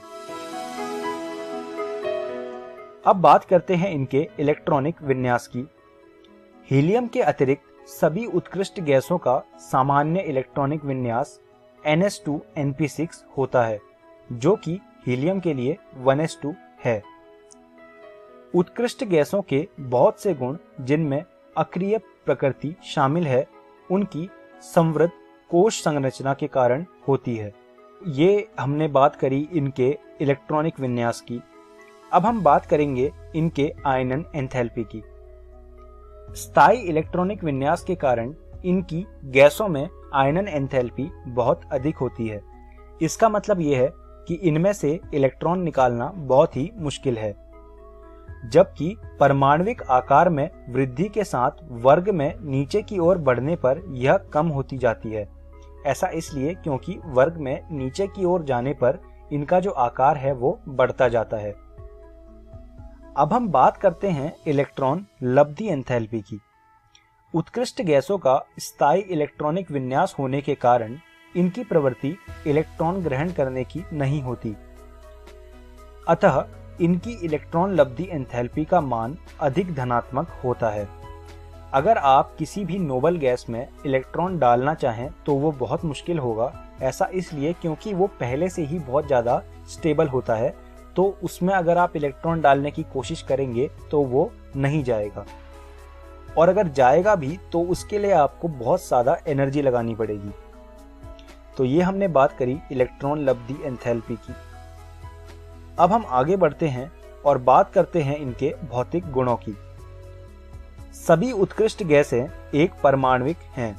अब बात करते हैं इनके इलेक्ट्रॉनिक विन्यास की। हीलियम के अतिरिक्त सभी उत्कृष्ट गैसों का सामान्य इलेक्ट्रॉनिक विन्यास NS2Np6 होता है, जो कि हीलियम के लिए 1s2 है। उत्कृष्ट गैसों के बहुत से गुण जिनमें अक्रिय प्रकृति शामिल है, उनकी समृद्ध कोश संरचना के कारण होती है। ये हमने बात करी इनके इलेक्ट्रॉनिक विन्यास की। अब हम बात करेंगे इनके आयनन एंथैल्पी की। स्थायी इलेक्ट्रॉनिक विन्यास के कारण इनकी गैसों में आयनन एंथैल्पी बहुत अधिक होती है। इसका मतलब यह है कि इनमें से इलेक्ट्रॉन निकालना बहुत ही मुश्किल है, जबकि परमाणविक आकार में वृद्धि के साथ वर्ग में नीचे की ओर बढ़ने पर यह कम होती जाती है। ऐसा इसलिए क्योंकि वर्ग में नीचे की ओर जाने पर इनका जो आकार है वो बढ़ता जाता है। अब हम बात करते हैं इलेक्ट्रॉन लब्धि एंथैल्पी की। उत्कृष्ट गैसों का स्थायी इलेक्ट्रॉनिक विन्यास होने के कारण इनकी प्रवृत्ति इलेक्ट्रॉन ग्रहण करने की नहीं होती, अतः इनकी इलेक्ट्रॉन लब्धि एंथैल्पी का मान अधिक धनात्मक होता है। अगर आप किसी भी नोबल गैस में इलेक्ट्रॉन डालना चाहें तो वो बहुत मुश्किल होगा। ऐसा इसलिए क्योंकि वो पहले से ही बहुत ज़्यादा स्टेबल होता है, तो उसमें अगर आप इलेक्ट्रॉन डालने की कोशिश करेंगे तो वो नहीं जाएगा, और अगर जाएगा भी तो उसके लिए आपको बहुत ज़्यादा एनर्जी लगानी पड़ेगी। तो ये हमने बात करी इलेक्ट्रॉन लब्धि एंथैल्पी की। अब हम आगे बढ़ते हैं और बात करते हैं इनके भौतिक गुणों की। सभी उत्कृष्ट गैसें एक परमाणविक हैं।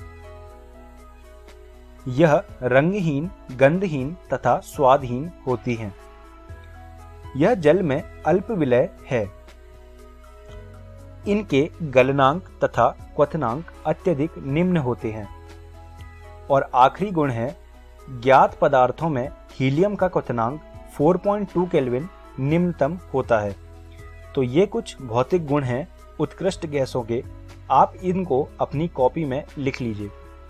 यह रंगहीन, गंधहीन तथा स्वादहीन होती हैं। यह जल में अल्प विलय है। इनके गलनांक तथा क्वथनांक अत्यधिक निम्न होते हैं। और आखिरी गुण है, ज्ञात पदार्थों में हीलियम का क्वथनांक 4.2 केल्विन निम्नतम होता है। तो ये कुछ भौतिक गुण हैं उत्कृष्ट गैसों के। आप इनको अपनी कॉपी में लिख लीजिए।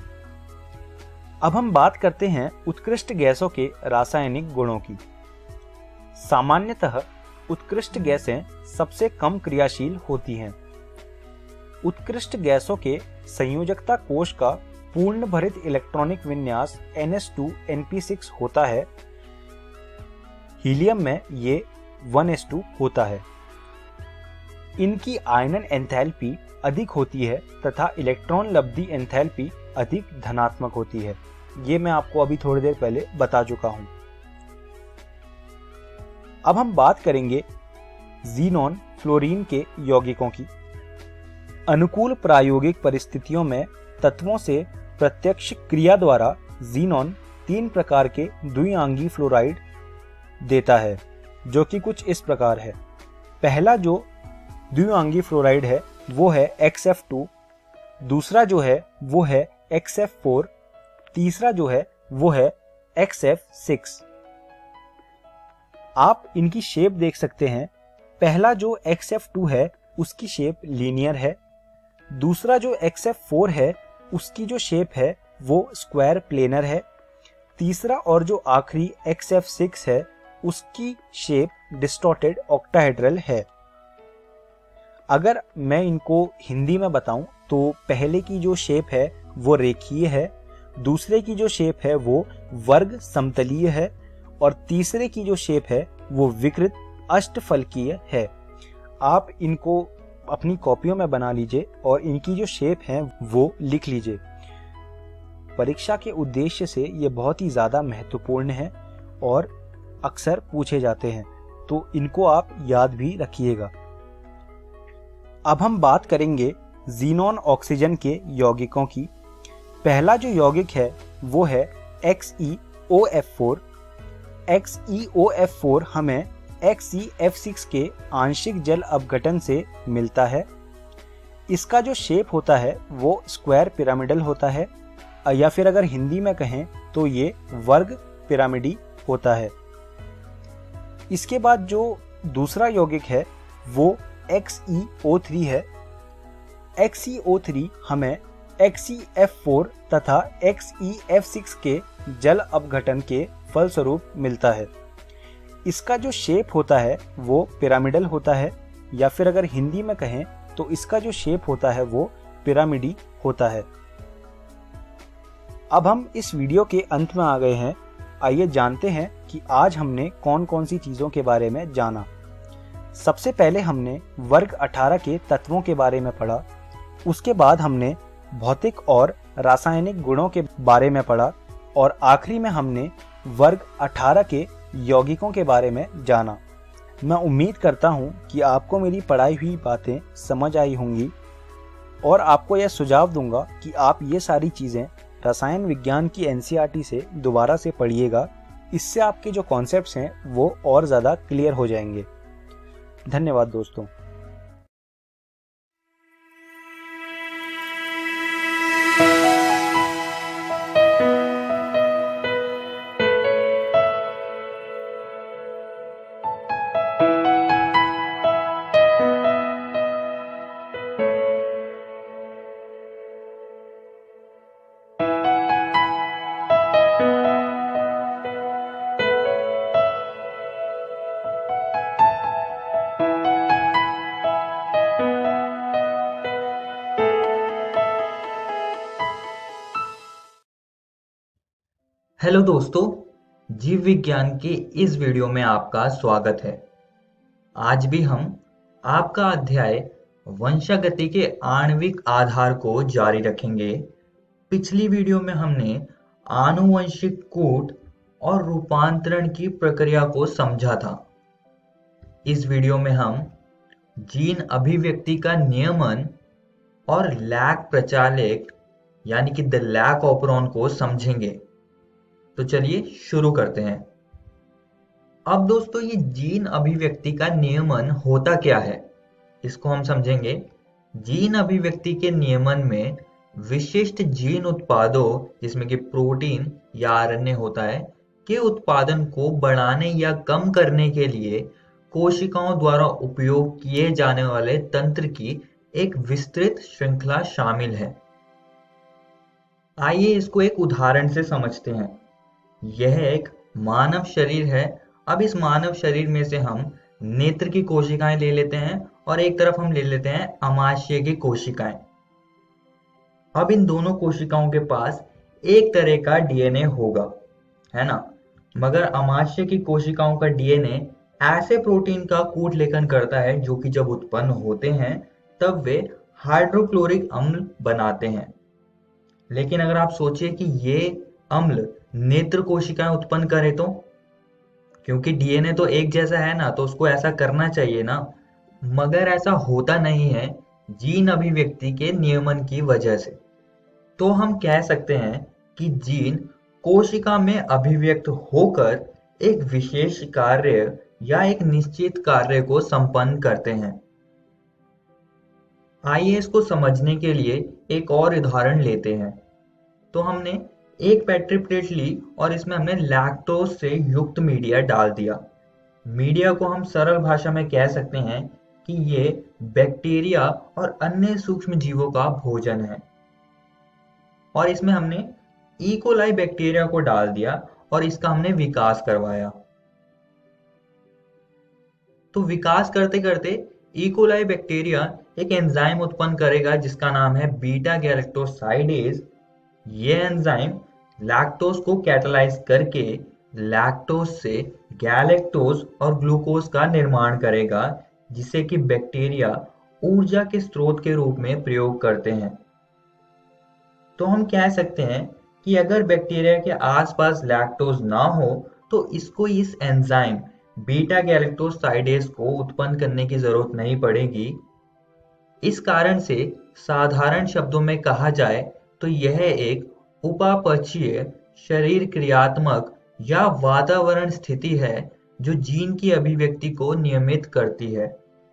अब हम बात करते हैं उत्कृष्ट गैसों के रासायनिक गुणों की। सामान्यतः उत्कृष्ट गैसें सबसे कम क्रियाशील होती हैं। उत्कृष्ट गैसों के संयोजकता कोश का पूर्ण भरित इलेक्ट्रॉनिक विन्यास NS2Np6 होता है। हीलियम में ये 1s2 होता है। इनकी आयनन एंथैल्पी अधिक होती है तथा इलेक्ट्रॉन लब्धि एंथैल्पी अधिक धनात्मक होती है। ये मैं आपको अभी थोड़ी देर पहले बता चुका हूं। अब हम बात करेंगे ज़ीनॉन फ्लोरीन के यौगिकों की। अनुकूल प्रायोगिक परिस्थितियों में तत्वों से प्रत्यक्ष क्रिया द्वारा ज़ीनॉन 3 प्रकार के द्विआंगी फ्लोराइड देता है, जो कि कुछ इस प्रकार है। पहला जो द्विआंगी फ्लोराइड है वो है XF2, दूसरा जो है वो है XF4, तीसरा जो है वो है XF6। आप इनकी शेप देख सकते हैं। पहला जो XF2 है उसकी शेप लीनियर है, दूसरा जो XF4 है उसकी जो शेप है वो स्क्वायर प्लेनर है, तीसरा और जो आखिरी XF6 है उसकी शेप डिस्टॉर्टेड ऑक्टाहेड्रल है। अगर मैं इनको हिंदी में बताऊं तो पहले की जो शेप है वो रेखीय है, दूसरे की जो शेप है वो वर्ग समतलीय है और तीसरे की जो शेप है वो विकृत अष्टफलकीय है। आप इनको अपनी कॉपियों में बना लीजिए और इनकी जो शेप है वो लिख लीजिए। परीक्षा के उद्देश्य से ये बहुत ही ज़्यादा महत्वपूर्ण है और अक्सर पूछे जाते हैं, तो इनको आप याद भी रखिएगा। अब हम बात करेंगे ज़ीनॉन ऑक्सीजन के यौगिकों की। पहला जो यौगिक है वो है XeOF4। XeOF4 हमें XeF6 के आंशिक जल अपघटन से मिलता है। इसका जो शेप होता है वो स्क्वायर पिरामिडल होता है, या फिर अगर हिंदी में कहें तो ये वर्ग पिरामिडी होता है। इसके बाद जो दूसरा यौगिक है वो XeO3 है। XeO3 हमें XeF4 तथा XeF6 के जल अपघटन के फलस्वरूप मिलता है। इसका जो शेप होता है वो पिरामिडल होता है, या फिर अगर हिंदी में कहें तो इसका जो शेप होता है वो पिरामिडी होता है। अब हम इस वीडियो के अंत में आ गए हैं। आइए जानते हैं कि आज हमने कौन कौन सी चीज़ों के बारे में जाना। सबसे पहले हमने वर्ग 18 के तत्वों के बारे में पढ़ा। उसके बाद हमने भौतिक और रासायनिक गुणों के बारे में पढ़ा, और आखिरी में हमने वर्ग 18 के यौगिकों के बारे में जाना। मैं उम्मीद करता हूँ कि आपको मेरी पढ़ाई हुई बातें समझ आई होंगी, और आपको यह सुझाव दूंगा कि आप ये सारी चीज़ें रसायन विज्ञान की NCERT से दोबारा से पढ़िएगा। इससे आपके जो कॉन्सेप्ट्स हैं वो और ज़्यादा क्लियर हो जाएंगे। धन्यवाद दोस्तों। हेलो दोस्तों, जीव विज्ञान के इस वीडियो में आपका स्वागत है। आज भी हम आपका अध्याय वंशागति के आणविक आधार को जारी रखेंगे। पिछली वीडियो में हमने आनुवंशिक कूट और रूपांतरण की प्रक्रिया को समझा था। इस वीडियो में हम जीन अभिव्यक्ति का नियमन और लैक प्रचालक यानी कि द लैक ऑपरॉन को समझेंगे। तो चलिए शुरू करते हैं। अब दोस्तों, ये जीन अभिव्यक्ति का नियमन होता क्या है, इसको हम समझेंगे। जीन अभिव्यक्ति के नियमन में विशिष्ट जीन उत्पादों, जिसमें कि प्रोटीन या आरएनए होता है, के उत्पादन को बढ़ाने या कम करने के लिए कोशिकाओं द्वारा उपयोग किए जाने वाले तंत्र की एक विस्तृत श्रृंखला शामिल है। आइए इसको एक उदाहरण से समझते हैं। यह एक मानव शरीर है। अब इस मानव शरीर में से हम नेत्र की कोशिकाएं ले लेते हैं और एक तरफ हम ले लेते हैं अमाशय की कोशिकाएं। अब इन दोनों कोशिकाओं के पास एक तरह का डीएनए होगा, है ना, मगर अमाशय की कोशिकाओं का डीएनए ऐसे प्रोटीन का कूट लेखन करता है जो कि जब उत्पन्न होते हैं तब वे हाइड्रोक्लोरिक अम्ल बनाते हैं। लेकिन अगर आप सोचिए कि ये अम्ल नेत्र कोशिकाएं उत्पन्न करे तो, क्योंकि डीएनए तो एक जैसा है ना, तो उसको ऐसा करना चाहिए ना, मगर ऐसा होता नहीं है जीन अभिव्यक्ति के नियमन की वजह से। तो हम कह सकते हैं कि जीन कोशिका में अभिव्यक्त होकर एक विशेष कार्य या एक निश्चित कार्य को संपन्न करते हैं। आइए इसको समझने के लिए एक और उदाहरण लेते हैं। तो हमने एक पेट्री प्लेट ली और इसमें हमने लैक्टोज से युक्त मीडिया डाल दिया। मीडिया को हम सरल भाषा में कह सकते हैं कि ये बैक्टीरिया और अन्य सूक्ष्म जीवों का भोजन है। और इसमें हमने ई कोलाई बैक्टीरिया को डाल दिया और इसका हमने विकास करवाया। तो विकास करते करते ई कोलाई बैक्टीरिया एक एंजाइम उत्पन्न करेगा जिसका नाम है बीटा गैलेक्टोसाइडेज। ये एंजाइम लैक्टोज को कैटालाइज करके लैक्टोज से गैलेक्टोज और ग्लूकोज का निर्माण करेगा, जिसे कि बैक्टीरिया ऊर्जा के स्रोत के रूप में प्रयोग करते हैं। तो हम कह सकते हैं कि अगर बैक्टीरिया के आसपास लैक्टोज ना हो तो इसको इस एंजाइम बीटा गैलेक्टोसाइडेज को उत्पन्न करने की जरूरत नहीं पड़ेगी। इस कारण से साधारण शब्दों में कहा जाए तो यह एक उपापचयी शरीर क्रियात्मक या वातावरण स्थिति है जो जीन की अभिव्यक्ति को नियमित करती है।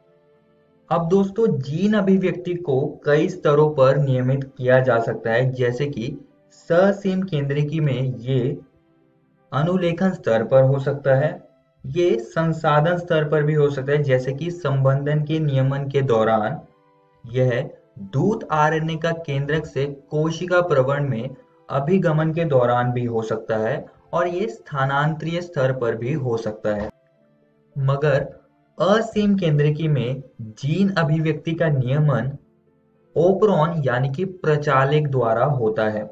अब दोस्तों, जीन अभिव्यक्ति को कई स्तरों पर नियमित किया जा सकता है, जैसे कि ससीम केंद्रिकी में ये अनुलेखन स्तर पर हो सकता है, ये संसाधन स्तर पर भी हो सकता है, जैसे कि संबंधन के नियमन के दौरान यह दूत आरएनए का केंद्रक से कोशिका प्रवण में अभिगमन के दौरान भी हो सकता है, और ये स्थानांतरीय स्तर पर भी हो सकता है। मगर असीम केंद्रिकी में जीन अभिव्यक्ति का नियमन ओपरॉन यानी कि प्रचालक द्वारा होता है।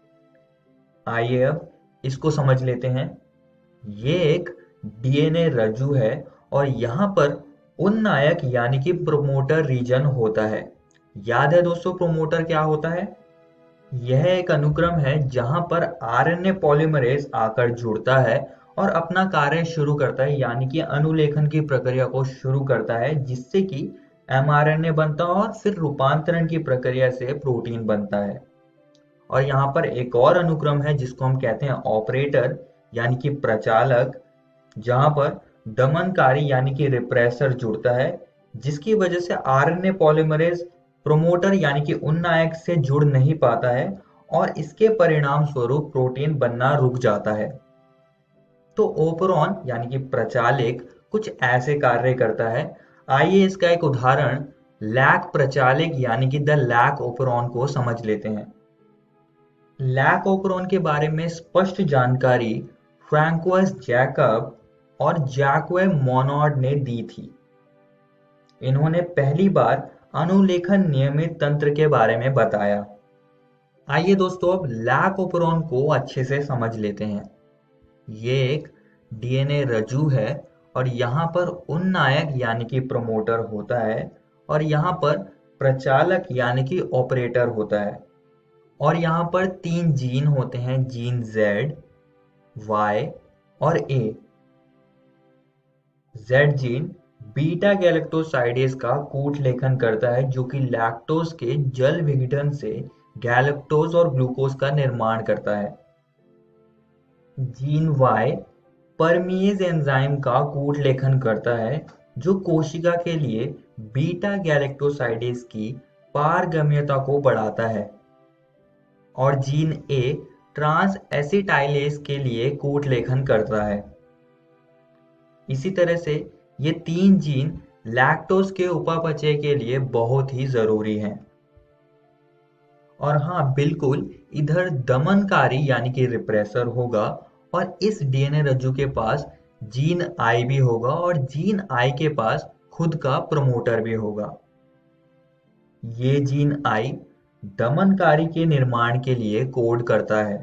आइए अब इसको समझ लेते हैं। ये एक डीएनए रज्जु है और यहाँ पर उन्नायक यानी कि प्रोमोटर रीजन होता है। याद है दोस्तों, प्रोमोटर क्या होता है? यह एक अनुक्रम है जहां पर आरएनए पॉलीमरेज आकर जुड़ता है और अपना कार्य शुरू करता है, यानी कि अनुलेखन की प्रक्रिया को शुरू करता है, जिससे कि एमआरएनए बनता है और फिर रूपांतरण की प्रक्रिया से प्रोटीन बनता है। और यहाँ पर एक और अनुक्रम है जिसको हम कहते हैं ऑपरेटर यानी कि प्रचालक, जहां पर दमनकारी यानी कि रिप्रेसर जुड़ता है, जिसकी वजह से आरएनए पॉलीमरेज प्रोमोटर यानी कि उन्नायक से जुड़ नहीं पाता है और इसके परिणाम स्वरूप प्रोटीन बनना रुक जाता है। तो ओपरॉन यानी कि प्रचालक कुछ ऐसे कार्य करता है। आइए इसका एक उदाहरण लैक प्रचालक यानी कि द लैक ओपरॉन को समझ लेते हैं। लैक ओपरॉन के बारे में स्पष्ट जानकारी फ्रैंकोइस जैकब और जैक्वे मोनार्ड ने दी थी। इन्होंने पहली बार अनुलेखन नियमित तंत्र के बारे में बताया। आइए दोस्तों, अब लैक ओपरॉन को अच्छे से समझ लेते हैं। ये एक डीएनए रज्जु है और यहाँ पर उन्नायक यानी कि प्रमोटर होता है और यहाँ पर प्रचालक यानी कि ऑपरेटर होता है। और यहाँ पर 3 जीन होते हैं, जीन Z, Y और A। Z gene beta galactosidase का कूट लेखन करता है, जो कि लैक्टोज के जल विघटन से गैलेक्टोज और ग्लूकोज का निर्माण करता है। जीन Y परमीज एंजाइम का कूट लेखन करता है, जो कोशिका के लिए बीटा गैलेक्टोसाइडेज की पारगम्यता को बढ़ाता है। और जीन A ट्रांस एसिटाइलेज के लिए कूट लेखन करता है। इसी तरह से ये 3 जीन लैक्टोज के उपापचय के लिए बहुत ही जरूरी हैं। और हाँ बिल्कुल, इधर दमनकारी यानी कि रिप्रेसर होगा और इस डीएनए रज्जु के पास जीन I भी होगा और जीन I के पास खुद का प्रमोटर भी होगा। ये जीन I दमनकारी के निर्माण के लिए कोड करता है।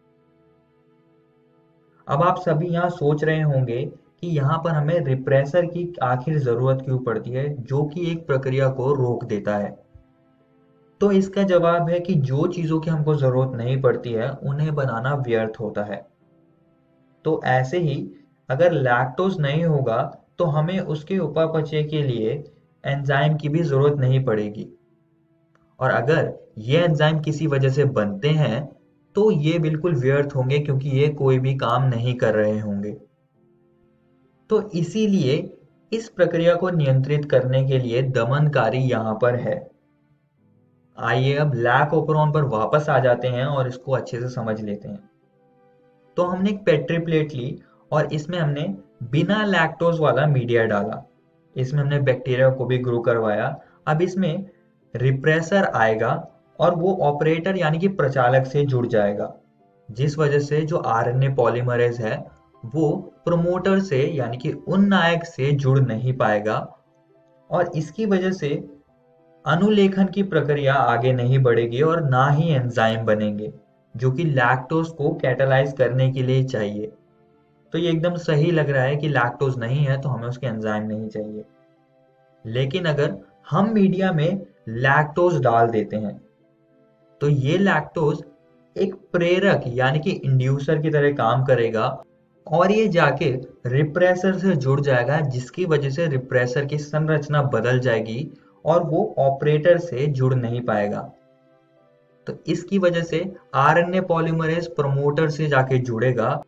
अब आप सभी यहाँ सोच रहे होंगे कि यहाँ पर हमें रिप्रेसर की आखिर जरूरत क्यों पड़ती है, जो कि एक प्रक्रिया को रोक देता है। तो इसका जवाब है कि जो चीजों की हमको जरूरत नहीं पड़ती है उन्हें बनाना व्यर्थ होता है। तो ऐसे ही अगर लैक्टोज नहीं होगा तो हमें उसके उपापचय के लिए एंजाइम की भी जरूरत नहीं पड़ेगी। और अगर ये एंजाइम किसी वजह से बनते हैं तो ये बिल्कुल व्यर्थ होंगे, क्योंकि ये कोई भी काम नहीं कर रहे होंगे। तो इसीलिए इस प्रक्रिया को नियंत्रित करने के लिए दमनकारी यहाँ पर है। आइए अब लैक ओपरॉन पर वापस आ जाते हैं और इसको अच्छे से समझ लेते हैं। तो हमने एक पेट्री प्लेट ली और इसमें हमने बिना लैक्टोज वाला मीडिया डाला। इसमें हमने बैक्टीरिया को भी ग्रो करवाया। अब इसमें रिप्रेसर आएगा और वो ऑपरेटर यानी कि प्रचालक से जुड़ जाएगा, जिस वजह से जो आरएनए पॉलीमरेज है वो प्रोमोटर से यानी कि उन्नायक से जुड़ नहीं पाएगा और इसकी वजह से अनुलेखन की प्रक्रिया आगे नहीं बढ़ेगी और ना ही एंजाइम बनेंगे, जो कि लैक्टोज को कैटालाइज करने के लिए चाहिए। तो ये एकदम सही लग रहा है कि लैक्टोज नहीं है तो हमें उसके एंजाइम नहीं चाहिए। लेकिन अगर हम मीडिया में लैक्टोज डाल देते हैं तो ये लैक्टोज एक प्रेरक यानी कि इंड्यूसर की तरह काम करेगा और ये जाके रिप्रेसर से जुड़ जाएगा, जिसकी वजह से रिप्रेसर की संरचना बदल जाएगी और वो ऑपरेटर से जुड़ नहीं पाएगा। तो इसकी वजह से आरएनए पॉलीमरेज प्रमोटर से जाके जुड़ेगा,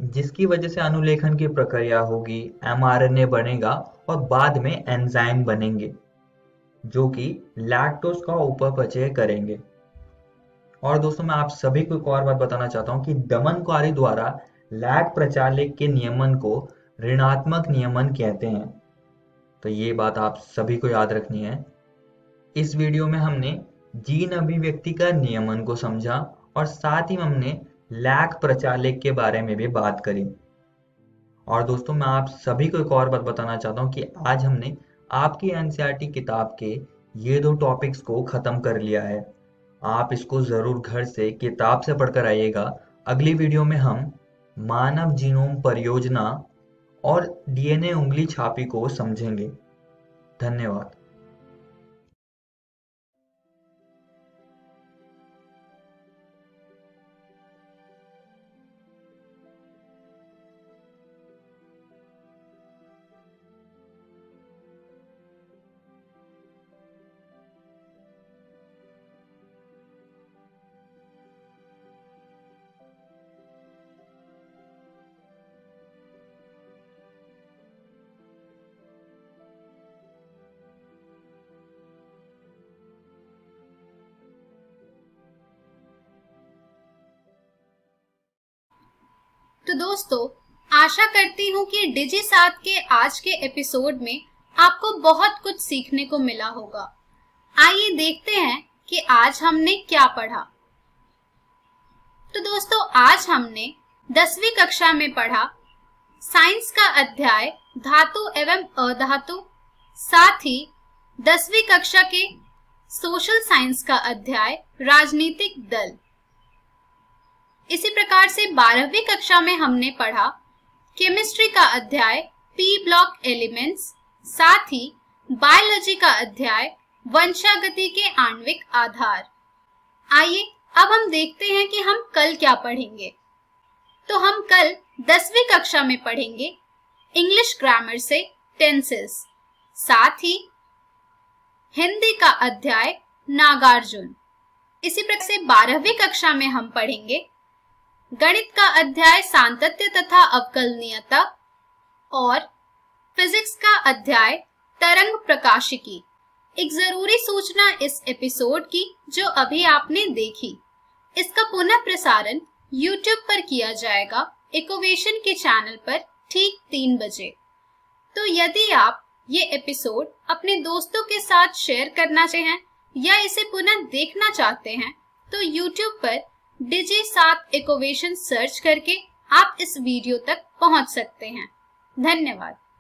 जिसकी वजह से अनुलेखन की प्रक्रिया होगी, mRNA बनेगा और बाद में एंजाइम बनेंगे जो कि लैक्टोज का उपपचय करेंगे। और दोस्तों मैं आप सभी को एक और बात बताना चाहता हूं कि दमनकारी द्वारा लैक प्रचालक के नियमन को ऋणात्मक नियमन कहते हैं। तो ये बात आप सभी को याद रखनी है। इस वीडियो में हमने जीन अभिव्यक्ति का नियमन को समझा और साथ ही हमने लैक प्रचालक के बारे में भी बात करी। और दोस्तों मैं आप सभी को एक और बात बताना चाहता हूँ कि आज हमने आपकी एनसीईआरटी किताब के ये 2 टॉपिक्स को खत्म कर लिया है। आप इसको जरूर घर से किताब से पढ़कर आइएगा। अगली वीडियो में हम मानव जीनोम परियोजना और डीएनए उंगली छापी को समझेंगे। धन्यवाद। तो दोस्तों आशा करती हूँ कि डिजी7 के आज के एपिसोड में आपको बहुत कुछ सीखने को मिला होगा। आइए देखते हैं कि आज हमने क्या पढ़ा। तो दोस्तों आज हमने 10वीं कक्षा में पढ़ा साइंस का अध्याय धातु एवं अधातु, साथ ही 10वीं कक्षा के सोशल साइंस का अध्याय राजनीतिक दल। इसी प्रकार से 12वीं कक्षा में हमने पढ़ा केमिस्ट्री का अध्याय पी ब्लॉक एलिमेंट्स, साथ ही बायोलॉजी का अध्याय वंशागति के आणविक आधार। आइए अब हम देखते हैं कि हम कल क्या पढ़ेंगे। तो हम कल 10वीं कक्षा में पढ़ेंगे इंग्लिश ग्रामर से टेंसेस, साथ ही हिंदी का अध्याय नागार्जुन। इसी प्रकार से 12वीं कक्षा में हम पढ़ेंगे गणित का अध्याय सांतत्य तथा अवकलनीयता और फिजिक्स का अध्याय तरंग प्रकाशिकी। एक जरूरी सूचना इस एपिसोड की जो अभी आपने देखी, इसका पुनः प्रसारण YouTube पर किया जाएगा इकोवेशन के चैनल पर ठीक 3 बजे। तो यदि आप ये एपिसोड अपने दोस्तों के साथ शेयर करना चाहें या इसे पुनः देखना चाहते हैं तो YouTube पर डिजी7 इकोवेशन सर्च करके आप इस वीडियो तक पहुंच सकते हैं। धन्यवाद।